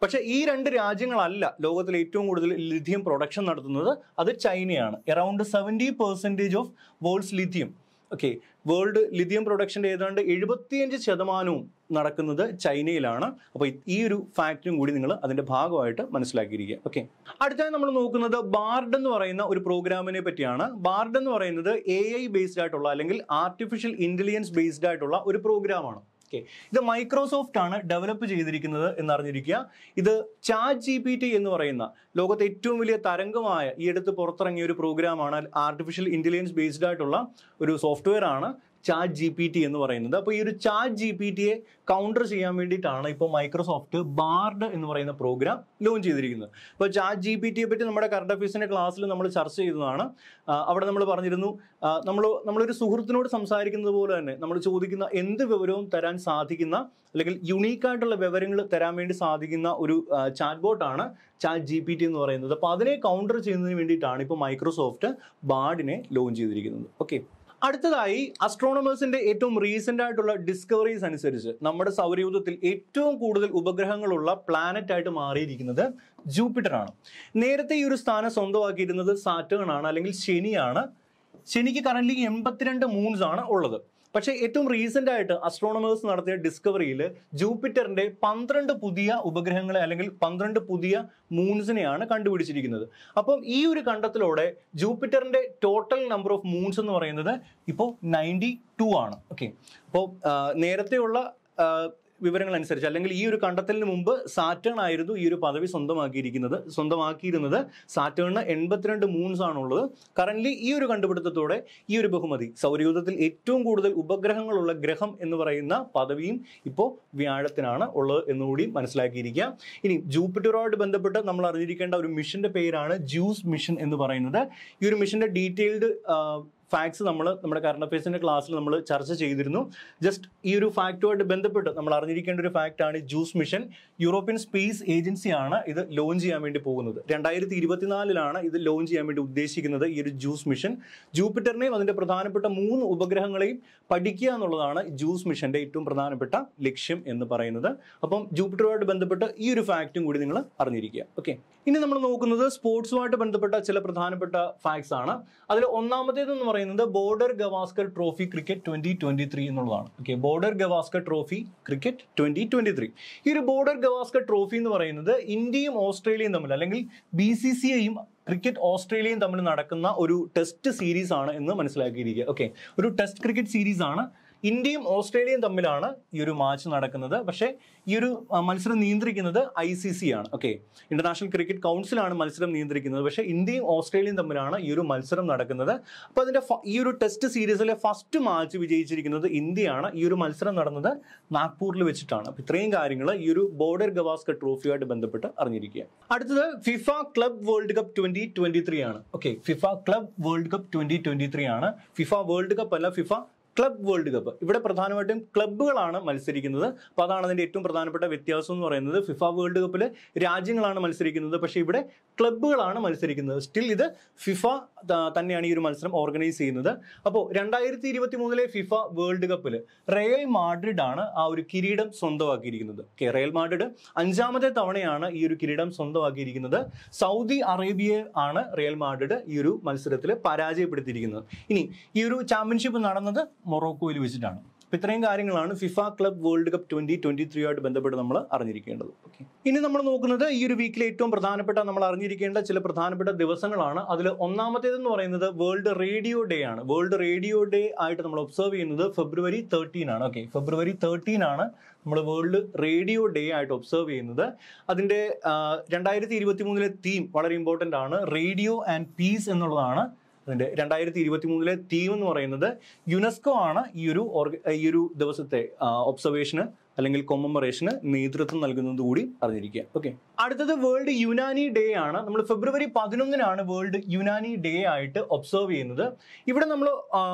[SPEAKER 1] പക്ഷേ ഈ രണ്ട് രാജ്യങ്ങളല്ല ലോകത്തിൽ ഏറ്റവും കൂടുതൽ ലിഥിയം പ്രൊഡക്ഷൻ നടത്തുന്നത്, അത് ചൈനയാണ്. Around seventy percentage of world's lithium, okay, world lithium പ്രൊഡക്ഷൻ്റെ ഏതാണ്ട് എഴുപത്തിയഞ്ച് ശതമാനവും നടക്കുന്നത് ചൈനയിലാണ്. അപ്പോൾ ഈ ഒരു ഫാക്റ്റും കൂടി നിങ്ങൾ അതിൻ്റെ ഭാഗമായിട്ട് മനസ്സിലാക്കിയിരിക്കുക. ഓക്കെ, അടുത്തായി നമ്മൾ നോക്കുന്നത് ബാർഡ് എന്ന് പറയുന്ന ഒരു പ്രോഗ്രാമിനെ പറ്റിയാണ്. ബാർഡ് എന്ന് പറയുന്നത് എ ഐ ബേസ്ഡ് ആയിട്ടുള്ള അല്ലെങ്കിൽ ആർട്ടിഫിഷ്യൽ ഇൻ്റലിജൻസ് ബേസ്ഡ് ആയിട്ടുള്ള ഒരു പ്രോഗ്രാമാണ്. ഓക്കെ, ഇത് മൈക്രോസോഫ്റ്റ് ആണ് ഡെവലപ്പ് ചെയ്തിരിക്കുന്നത് എന്നറിഞ്ഞിരിക്കുക. ഇത് ചാറ്റ് ജി പി ടി എന്ന് പറയുന്ന ലോകത്തെ ഏറ്റവും വലിയ തരംഗമായ ഈ അടുത്ത് പുറത്തിറങ്ങിയ ഒരു പ്രോഗ്രാമാണ്. ആർട്ടിഫിഷ്യൽ ഇൻ്റലിജൻസ് ബേസ്ഡ് ആയിട്ടുള്ള ഒരു സോഫ്റ്റ്വെയർ ആണ് ചാറ്റ് ജി പി ടി എന്ന് പറയുന്നത്. അപ്പോൾ ഈ ഒരു ചാറ്റ് ജി പി ടിയെ കൗണ്ടർ ചെയ്യാൻ വേണ്ടിയിട്ടാണ് ഇപ്പോൾ മൈക്രോസോഫ്റ്റ് ബാർഡ് എന്ന് പറയുന്ന പ്രോഗ്രാം ലോഞ്ച് ചെയ്തിരിക്കുന്നത്. അപ്പോൾ ചാറ്റ് ജി പി ടിയെ പറ്റി നമ്മുടെ കറണ്ട് അഫയേഴ്സിൻ്റെ ക്ലാസ്സിൽ നമ്മൾ ചർച്ച ചെയ്തതാണ്. അവിടെ നമ്മൾ പറഞ്ഞിരുന്നു, നമ്മൾ നമ്മളൊരു സുഹൃത്തിനോട് സംസാരിക്കുന്നത് പോലെ തന്നെ നമ്മൾ ചോദിക്കുന്ന എന്ത് വിവരവും തരാൻ സാധിക്കുന്ന അല്ലെങ്കിൽ യുണീക്കായിട്ടുള്ള വിവരങ്ങൾ തരാൻ വേണ്ടി സാധിക്കുന്ന ഒരു ചാറ്റ് ബോട്ടാണ് ചാറ്റ് ജി പി ടി എന്ന് പറയുന്നത്. അപ്പോൾ അതിനെ കൗണ്ടർ ചെയ്യുന്നതിന് വേണ്ടിയിട്ടാണ് ഇപ്പോൾ മൈക്രോസോഫ്റ്റ് ബാർഡിനെ ലോഞ്ച് ചെയ്തിരിക്കുന്നത്. ഓക്കെ, അടുത്തതായി അസ്ട്രോണമേഴ്സിന്റെ ഏറ്റവും റീസെന്റ് ആയിട്ടുള്ള ഡിസ്കവറീസ് അനുസരിച്ച് നമ്മുടെ സൗരയൂഥത്തിൽ ഏറ്റവും കൂടുതൽ ഉപഗ്രഹങ്ങളുള്ള പ്ലാനറ്റ് ആയിട്ട് മാറിയിരിക്കുന്നത് ജൂപ്പിറ്റർ ആണ്. നേരത്തെ ഈ ഒരു സ്ഥാനം സ്വന്തമാക്കിയിരുന്നത് സാറ്റേൺ ആണ് അല്ലെങ്കിൽ ശനിയാണ്. ശനിക്ക് കറന്റ് എൺപത്തിരണ്ട് മൂൺസ് ആണ് ഉള്ളത്. പക്ഷേ ഏറ്റവും റീസെന്റ് ആയിട്ട് അസ്ട്രോണമേഴ്സ് നടത്തിയ ഡിസ്കവറിയിൽ ജൂപ്പിറ്ററിന്റെ പന്ത്രണ്ട് പുതിയ ഉപഗ്രഹങ്ങളെ അല്ലെങ്കിൽ പന്ത്രണ്ട് പുതിയ മൂൺസിനെയാണ് കണ്ടുപിടിച്ചിരിക്കുന്നത്. അപ്പം ഈ ഒരു കണ്ടെത്തലോടെ ജൂപ്പിറ്ററിന്റെ ടോട്ടൽ നമ്പർ ഓഫ് മൂൺസ് എന്ന് പറയുന്നത് ഇപ്പോൾ നയൻറ്റി ടു ആണ്. ഓക്കെ, അപ്പോൾ നേരത്തെയുള്ള വിവരങ്ങൾ അനുസരിച്ച് അല്ലെങ്കിൽ ഈ ഒരു കണ്ടെത്തലിന് മുമ്പ് സാറ്റേൺ ആയിരുന്നു ഈ ഒരു പദവി സ്വന്തമാക്കിയിരിക്കുന്നത് സ്വന്തമാക്കിയിരുന്നത് സാറ്റേണിന് എൺപത്തിരണ്ട് മൂൺസ് ആണുള്ളത്. കറന്റ് ഈ ഒരു കണ്ടുപിടുത്തത്തോടെ ഈ ഒരു ബഹുമതി സൗരയൂഥത്തിൽ ഏറ്റവും കൂടുതൽ ഉപഗ്രഹങ്ങളുള്ള ഗ്രഹം എന്ന് പറയുന്ന പദവിയും ഇപ്പോൾ വ്യാഴത്തിനാണ് ഉള്ളത് എന്നുകൂടി മനസ്സിലാക്കിയിരിക്കുക. ഇനി ജൂപ്പിറ്ററുമായിട്ട് ബന്ധപ്പെട്ട് നമ്മൾ അറിഞ്ഞിരിക്കേണ്ട ഒരു മിഷന്റെ പേരാണ് ജൂസ് മിഷൻ എന്ന് പറയുന്നത്. ഈ ഒരു മിഷന്റെ ഡീറ്റെയിൽഡ് ഫാക്ട്സ് നമ്മൾ നമ്മുടെ കറണ്ട് അഫയേഴ്സിൻ്റെ ക്ലാസ്സിൽ നമ്മൾ ചർച്ച ചെയ്തിരുന്നു. ജസ്റ്റ് ഈ ഒരു ഫാക്റ്റുമായിട്ട് ബന്ധപ്പെട്ട് നമ്മൾ അറിഞ്ഞിരിക്കേണ്ട ഒരു ഫാക്റ്റാണ് ജൂസ് മിഷൻ. യൂറോപ്യൻ സ്പേസ് ഏജൻസിയാണ് ഇത് ലോഞ്ച് ചെയ്യാൻ വേണ്ടി പോകുന്നത്. രണ്ടായിരത്തി ഇരുപത്തിനാലിലാണ് ഇത് ലോഞ്ച് ചെയ്യാൻ വേണ്ടി ഉദ്ദേശിക്കുന്നത് ഈ ഒരു ജൂസ് മിഷൻ. ജൂപ്പിറ്ററിനെയും അതിൻ്റെ പ്രധാനപ്പെട്ട മൂന്ന് ഉപഗ്രഹങ്ങളെയും പഠിക്കുക എന്നുള്ളതാണ് ജൂസ് മിഷന്റെ ഏറ്റവും പ്രധാനപ്പെട്ട ലക്ഷ്യം എന്ന് പറയുന്നത്. അപ്പം ജൂപ്പിറ്ററുമായിട്ട് ബന്ധപ്പെട്ട് ഈ ഒരു ഫാക്റ്റും കൂടി നിങ്ങൾ അറിഞ്ഞിരിക്കുക. ഓക്കെ, ഇനി നമ്മൾ നോക്കുന്നത് സ്പോർട്സുമായിട്ട് ബന്ധപ്പെട്ട ചില പ്രധാനപ്പെട്ട ഫാക്ട്സ് ആണ്. അതിൽ ഒന്നാമത്തേതെന്ന് പറയുന്നത് border Gavaskar trophy cricket twenty twenty three എന്നുള്ളതാണ്. Okay, border Gavaskar trophy cricket twenty twenty three ഈ ഒരു ബോർഡർ ഗവാസ്കർ ട്രോഫി എന്ന് പറയുന്നത് ഇന്ത്യയും ഓസ്ട്രേലിയയും തമ്മിൽ അല്ലെങ്കിൽ ബി സി സി ഐയും ക്രിക്കറ്റ് ഓസ്ട്രേലിയയും തമ്മിൽ നടക്കുന്ന ഒരു ടെസ്റ്റ് സീരീസ് ആണ് എന്ന് മനസ്സിലാക്കിയിരിക്കുക. ഓക്കെ, ഒരു ടെസ്റ്റ് ക്രിക്കറ്റ് സീരീസ് ആണ്. ഇന്ത്യയും ഓസ്ട്രേലിയയും തമ്മിലാണ് ഈ ഒരു മാച്ച് നടക്കുന്നത്. പക്ഷേ ഈ ഒരു മത്സരം നിയന്ത്രിക്കുന്നത് ഐ സി സി ആണ്. ഓക്കെ, ഇന്റർനാഷണൽ ക്രിക്കറ്റ് കൗൺസിലാണ് മത്സരം നിയന്ത്രിക്കുന്നത്. പക്ഷേ ഇന്ത്യയും ഓസ്ട്രേലിയയും തമ്മിലാണ് ഈ ഒരു മത്സരം നടക്കുന്നത്. അപ്പോൾ അതിൻ്റെ ഈ ഒരു ടെസ്റ്റ് സീരീസിലെ ഫസ്റ്റ് മാച്ച് വിജയിച്ചിരിക്കുന്നത് ഇന്ത്യയാണ്. ഈ ഒരു മത്സരം നടന്നത് നാഗ്പൂരിൽ വെച്ചിട്ടാണ്. അപ്പോൾ ഇത്രയും കാര്യങ്ങൾ ഈ ഒരു ബോർഡർ ഗവാസ്കർ ട്രോഫിയുമായിട്ട് ബന്ധപ്പെട്ട് അറിഞ്ഞിരിക്കുക. അടുത്തത് FIFA club world cup twenty twenty three ആണ്. Okay, FIFA club world cup twenty twenty three ആണ്. ഫിഫ വേൾഡ് കപ്പ് അല്ല, ഫിഫ ക്ലബ് വേൾഡ് കപ്പ്. ഇവിടെ പ്രധാനമായിട്ടും ക്ലബ്ബുകളാണ് മത്സരിക്കുന്നത്. അപ്പോൾ അതാണ് അതിൻ്റെ ഏറ്റവും പ്രധാനപ്പെട്ട വ്യത്യാസം എന്ന് പറയുന്നത്. ഫിഫ വേൾഡ് കപ്പിൽ രാജ്യങ്ങളാണ് മത്സരിക്കുന്നത്, പക്ഷേ ഇവിടെ ക്ലബ്ബുകളാണ് മത്സരിക്കുന്നത്. സ്റ്റിൽ ഇത് ഫിഫ തന്നെയാണ് ഈ ഒരു മത്സരം ഓർഗനൈസ് ചെയ്യുന്നത്. അപ്പോൾ രണ്ടായിരത്തി ഇരുപത്തി മൂന്നിലെ ഫിഫ വേൾഡ് കപ്പിൽ റയൽ മാഡ്രിഡ് ആണ് ആ ഒരു കിരീടം സ്വന്തമാക്കിയിരിക്കുന്നത്. ഓക്കെ, റയൽ മാഡ്രിഡ് അഞ്ചാമത്തെ തവണയാണ് ഈ ഒരു കിരീടം സ്വന്തമാക്കിയിരിക്കുന്നത്. സൗദി അറേബ്യ ആണ് റയൽ മാഡ്രിഡ് ഈ ഒരു മത്സരത്തിൽ പരാജയപ്പെടുത്തിയിരിക്കുന്നത്. ഇനി ഈ ഒരു ചാമ്പ്യൻഷിപ്പ് നടന്നത് മൊറോക്കോയിൽ വെച്ചിട്ടാണ്. അപ്പോൾ ഇത്രയും കാര്യങ്ങളാണ് FIFA club world cup twenty twenty three ആയിട്ട് ബന്ധപ്പെട്ട് നമ്മൾ അറിഞ്ഞിരിക്കേണ്ടത്. ഓക്കെ, ഇനി നമ്മൾ നോക്കുന്നത് ഈ ഒരു വീക്കിലെ ഏറ്റവും പ്രധാനപ്പെട്ട നമ്മൾ അറിഞ്ഞിരിക്കേണ്ട ചില പ്രധാനപ്പെട്ട ദിവസങ്ങളാണ്. അതിൽ ഒന്നാമത്തേതെന്ന് പറയുന്നത് വേൾഡ് റേഡിയോ ഡേ ആണ്. വേൾഡ് റേഡിയോ ഡേ ആയിട്ട് നമ്മൾ ഒബ്സർവ് ചെയ്യുന്നത് ഫെബ്രുവരി തേർട്ടീൻ ആണ്. ഓക്കെ, ഫെബ്രുവരി തേർട്ടീൻ ആണ് നമ്മൾ വേൾഡ് റേഡിയോ ഡേ ആയിട്ട് ഒബ്സർവ് ചെയ്യുന്നത്. അതിൻ്റെ രണ്ടായിരത്തി ഇരുപത്തി മൂന്നിലെ തീം വളരെ ഇമ്പോർട്ടൻ്റ് ആണ്. റേഡിയോ ആൻഡ് പീസ് എന്നുള്ളതാണ് അതിൻ്റെ രണ്ടായിരത്തി ഇരുപത്തി മൂന്നിലെ തീം എന്ന് പറയുന്നത്. യുനെസ്കോ ആണ് ഈ ഒരു ഈ ഒരു ദിവസത്തെ ഒബ്സർവേഷന് അല്ലെങ്കിൽ കൊമമറേഷന് നേതൃത്വം നൽകുന്നത് കൂടി അറിഞ്ഞിരിക്കുക. ഓക്കെ, അടുത്തത് വേൾഡ് യുനാനി ഡേ ആണ്. നമ്മൾ ഫെബ്രുവരി പതിനൊന്നിനാണ് വേൾഡ് യുനാനി ഡേ ആയിട്ട് ഒബ്സർവ് ചെയ്യുന്നത്. ഇവിടെ നമ്മൾ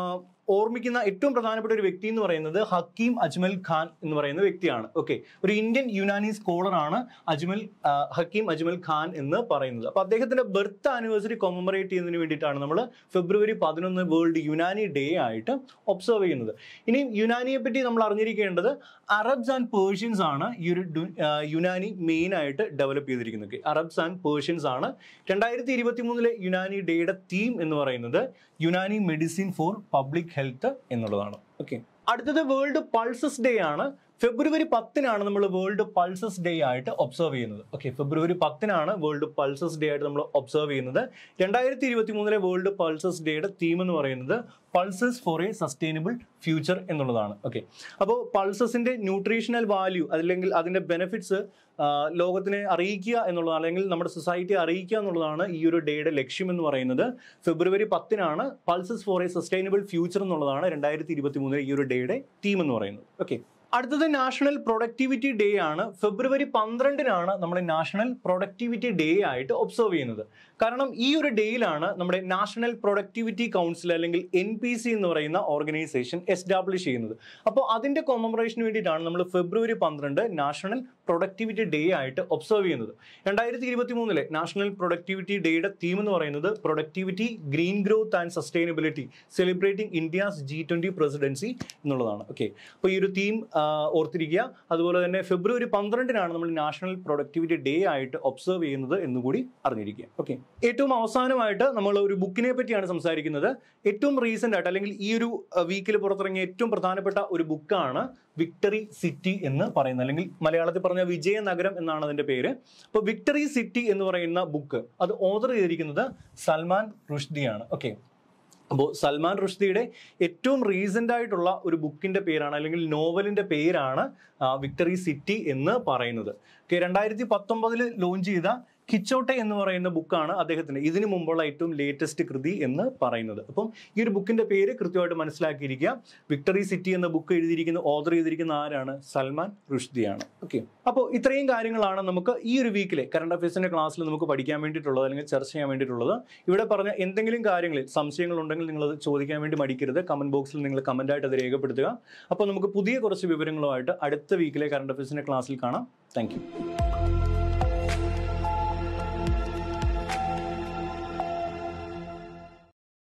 [SPEAKER 1] ഓർമ്മിക്കുന്ന ഏറ്റവും പ്രധാനപ്പെട്ട ഒരു വ്യക്തി എന്ന് പറയുന്നത് ഹക്കീം അജ്മൽ ഖാൻ എന്ന് പറയുന്ന വ്യക്തിയാണ്. ഓക്കെ, ഒരു ഇന്ത്യൻ യുനാനി സ്കോളറാണ് അജ്മൽ ഹക്കീം അജ്മൽ ഖാൻ എന്ന് പറയുന്നത്. അപ്പോൾ അദ്ദേഹത്തിന്റെ ബർത്ത് ആനിവേഴ്സറി കൊമമറേറ്റ് ചെയ്യുന്നതിന് വേണ്ടിയിട്ടാണ് നമ്മൾ ഫെബ്രുവരി പതിനൊന്ന് വേൾഡ് യുനാനി ഡേ ആയിട്ട് ഒബ്സർവ് ചെയ്യുന്നത്. ഇനി യുനാനിയെ പറ്റി നമ്മൾ അറിഞ്ഞിരിക്കേണ്ടത് അറബ്സ് ആൻഡ് പേർഷ്യൻസ് ആണ് ഈ ഒരു യുനാനി മെയിൻ ആയിട്ട് ഡെവലപ്പ് ചെയ്തിരിക്കുന്നത്. അറബ്സ് ആൻഡ് പേർഷ്യൻസ് ആണ്. രണ്ടായിരത്തി ഇരുപത്തി മൂന്നിലെ യുനാനി ഡേയുടെ തീം എന്ന് പറയുന്നത് Unani medicine for public health എന്നുള്ളതാണ്. ഓക്കെ, അടുത്തത് വേൾഡ് പൾസസ് ഡേ ആണ്. ഫെബ്രുവരി പത്തിനാണ് നമ്മൾ വേൾഡ് പൾസസ് ഡേ ആയിട്ട് ഒബ്സർവ് ചെയ്യുന്നത്. ഓക്കെ, ഫെബ്രുവരി പത്തിനാണ് വേൾഡ് പൾസസ് ഡേ ആയിട്ട് നമ്മൾ ഒബ്സർവ് ചെയ്യുന്നത്. രണ്ടായിരത്തി ഇരുപത്തി മൂന്നിലെ വേൾഡ് പൾസസ് ഡേയുടെ തീം എന്ന് പറയുന്നത് pulses for a sustainable future എന്നുള്ളതാണ്. ഓക്കെ, അപ്പോൾ പൾസസിന്റെ ന്യൂട്രീഷണൽ വാല്യൂ അല്ലെങ്കിൽ അതിന്റെ ബെനിഫിറ്റ്സ് ലോകത്തിനെ അറിയിക്കുക എന്നുള്ളതാണ്, അല്ലെങ്കിൽ നമ്മുടെ സൊസൈറ്റിയെ അറിയിക്കുക എന്നുള്ളതാണ് ഈ ഒരു ഡേയുടെ ലക്ഷ്യം എന്ന് പറയുന്നത്. ഫെബ്രുവരി പത്തിനാണ് pulses for a sustainable future എന്നുള്ളതാണ് രണ്ടായിരത്തി ഇരുപത്തി മൂന്നിലെ ഈ ഒരു ഡേയുടെ തീം എന്ന് പറയുന്നത്. ഓക്കെ, അടുത്തത് നാഷണൽ പ്രൊഡക്ടിവിറ്റി ഡേ ആണ്. ഫെബ്രുവരി പന്ത്രണ്ടിനാണ് നമ്മൾ നാഷണൽ പ്രൊഡക്ടിവിറ്റി ഡേ ആയിട്ട് ഒബ്സർവ് ചെയ്യുന്നത്. കാരണം ഈ ഒരു ഡേയിലാണ് നമ്മുടെ നാഷണൽ പ്രൊഡക്ടിവിറ്റി കൗൺസിൽ അല്ലെങ്കിൽ എൻ പി സി എന്ന് പറയുന്ന ഓർഗനൈസേഷൻ എസ്റ്റാബ്ലിഷ് ചെയ്യുന്നത്. അപ്പോൾ അതിന്റെ കൊമമറേഷന് വേണ്ടിയിട്ടാണ് നമ്മൾ ഫെബ്രുവരി പന്ത്രണ്ട് നാഷണൽ പ്രൊഡക്ടിവിറ്റി ഡേ ആയിട്ട് ഒബ്സർവ് ചെയ്യുന്നത്. രണ്ടായിരത്തി ഇരുപത്തി മൂന്നിലെ നാഷണൽ പ്രൊഡക്ടിവിറ്റി ഡേയുടെ തീം എന്ന് പറയുന്നത് productivity, green growth and sustainability celebrating India's G twenty presidency എന്നുള്ളതാണ്. ഓക്കെ, അപ്പോൾ ഈ ഒരു തീം ഓർത്തിരിക്കുക. അതുപോലെ തന്നെ ഫെബ്രുവരി പന്ത്രണ്ടിനാണ് നമ്മൾ നാഷണൽ പ്രൊഡക്ടിവിറ്റി ഡേ ആയിട്ട് ഒബ്സർവ് ചെയ്യുന്നത് എന്നുകൂടി അറിഞ്ഞിരിക്കുക. ഓക്കെ, ഏറ്റവും അവസാനമായിട്ട് നമ്മൾ ഒരു ബുക്കിനെ പറ്റിയാണ് സംസാരിക്കുന്നത്. ഏറ്റവും റീസെന്റ് ആയിട്ട് അല്ലെങ്കിൽ ഈ ഒരു വീക്കിൽ പുറത്തിറങ്ങിയ ഏറ്റവും പ്രധാനപ്പെട്ട ഒരു ബുക്കാണ് വിക്ടറി സിറ്റി എന്ന് പറയുന്നത്, അല്ലെങ്കിൽ മലയാളത്തിൽ പറഞ്ഞ വിജയനഗരം എന്നാണ് അതിന്റെ പേര്. അപ്പോൾ വിക്ടറി സിറ്റി എന്ന് പറയുന്ന ബുക്ക് അത് ഓതർ ചെയ്തിരിക്കുന്നത് സൽമാൻ റുഷ്ദിയാണ്. ഓക്കെ, അപ്പോൾ സൽമാൻ റുഷ്ദിയുടെ ഏറ്റവും റീസെന്റ് ആയിട്ടുള്ള ഒരു ബുക്കിന്റെ പേരാണ് അല്ലെങ്കിൽ നോവലിന്റെ പേരാണ് വിക്ടറി സിറ്റി എന്ന് പറയുന്നത്. രണ്ടായിരത്തി പത്തൊമ്പതിൽ ലോഞ്ച് ചെയ്ത കിച്ചോട്ടെ എന്ന് പറയുന്ന ബുക്കാണ് അദ്ദേഹത്തിന്റെ ഇതിനു മുമ്പുള്ള ഏറ്റവും ലേറ്റസ്റ്റ് കൃതി എന്ന് പറയുന്നത്. അപ്പം ഈ ഒരു ബുക്കിന്റെ പേര് കൃത്യമായിട്ട് മനസ്സിലാക്കിയിരിക്കുക. വിക്ടറി സിറ്റി എന്ന ബുക്ക് എഴുതിയിരിക്കുന്ന ഓതർ ചെയ്തിരിക്കുന്ന ആരാണ്? സൽമാൻ റുഷ്ദിയാണ്. ഓക്കെ, അപ്പോൾ ഇത്രയും കാര്യങ്ങളാണ് നമുക്ക് ഈ ഒരു വീക്കിലെ കറണ്ട് അഫയേഴ്സിന്റെ ക്ലാസ്സിൽ നമുക്ക് പഠിക്കാൻ വേണ്ടിയിട്ടുള്ളത് അല്ലെങ്കിൽ ചർച്ച ചെയ്യാൻ വേണ്ടിയിട്ടുള്ളത്. ഇവിടെ പറഞ്ഞ എന്തെങ്കിലും കാര്യങ്ങളിൽ സംശയങ്ങൾ ഉണ്ടെങ്കിൽ നിങ്ങൾ അത് ചോദിക്കാൻ വേണ്ടി മടിക്കരുത്. കമന്റ് ബോക്സിൽ നിങ്ങൾ കമന്റ് ആയിട്ട് അത് രേഖപ്പെടുത്തുക. അപ്പോൾ നമുക്ക് പുതിയ കുറച്ച് വിവരങ്ങളുമായിട്ട് അടുത്ത വീക്കിലെ കറണ്ട് അഫയേഴ്സിന്റെ ക്ലാസ്സിൽ കാണാം. Thank U.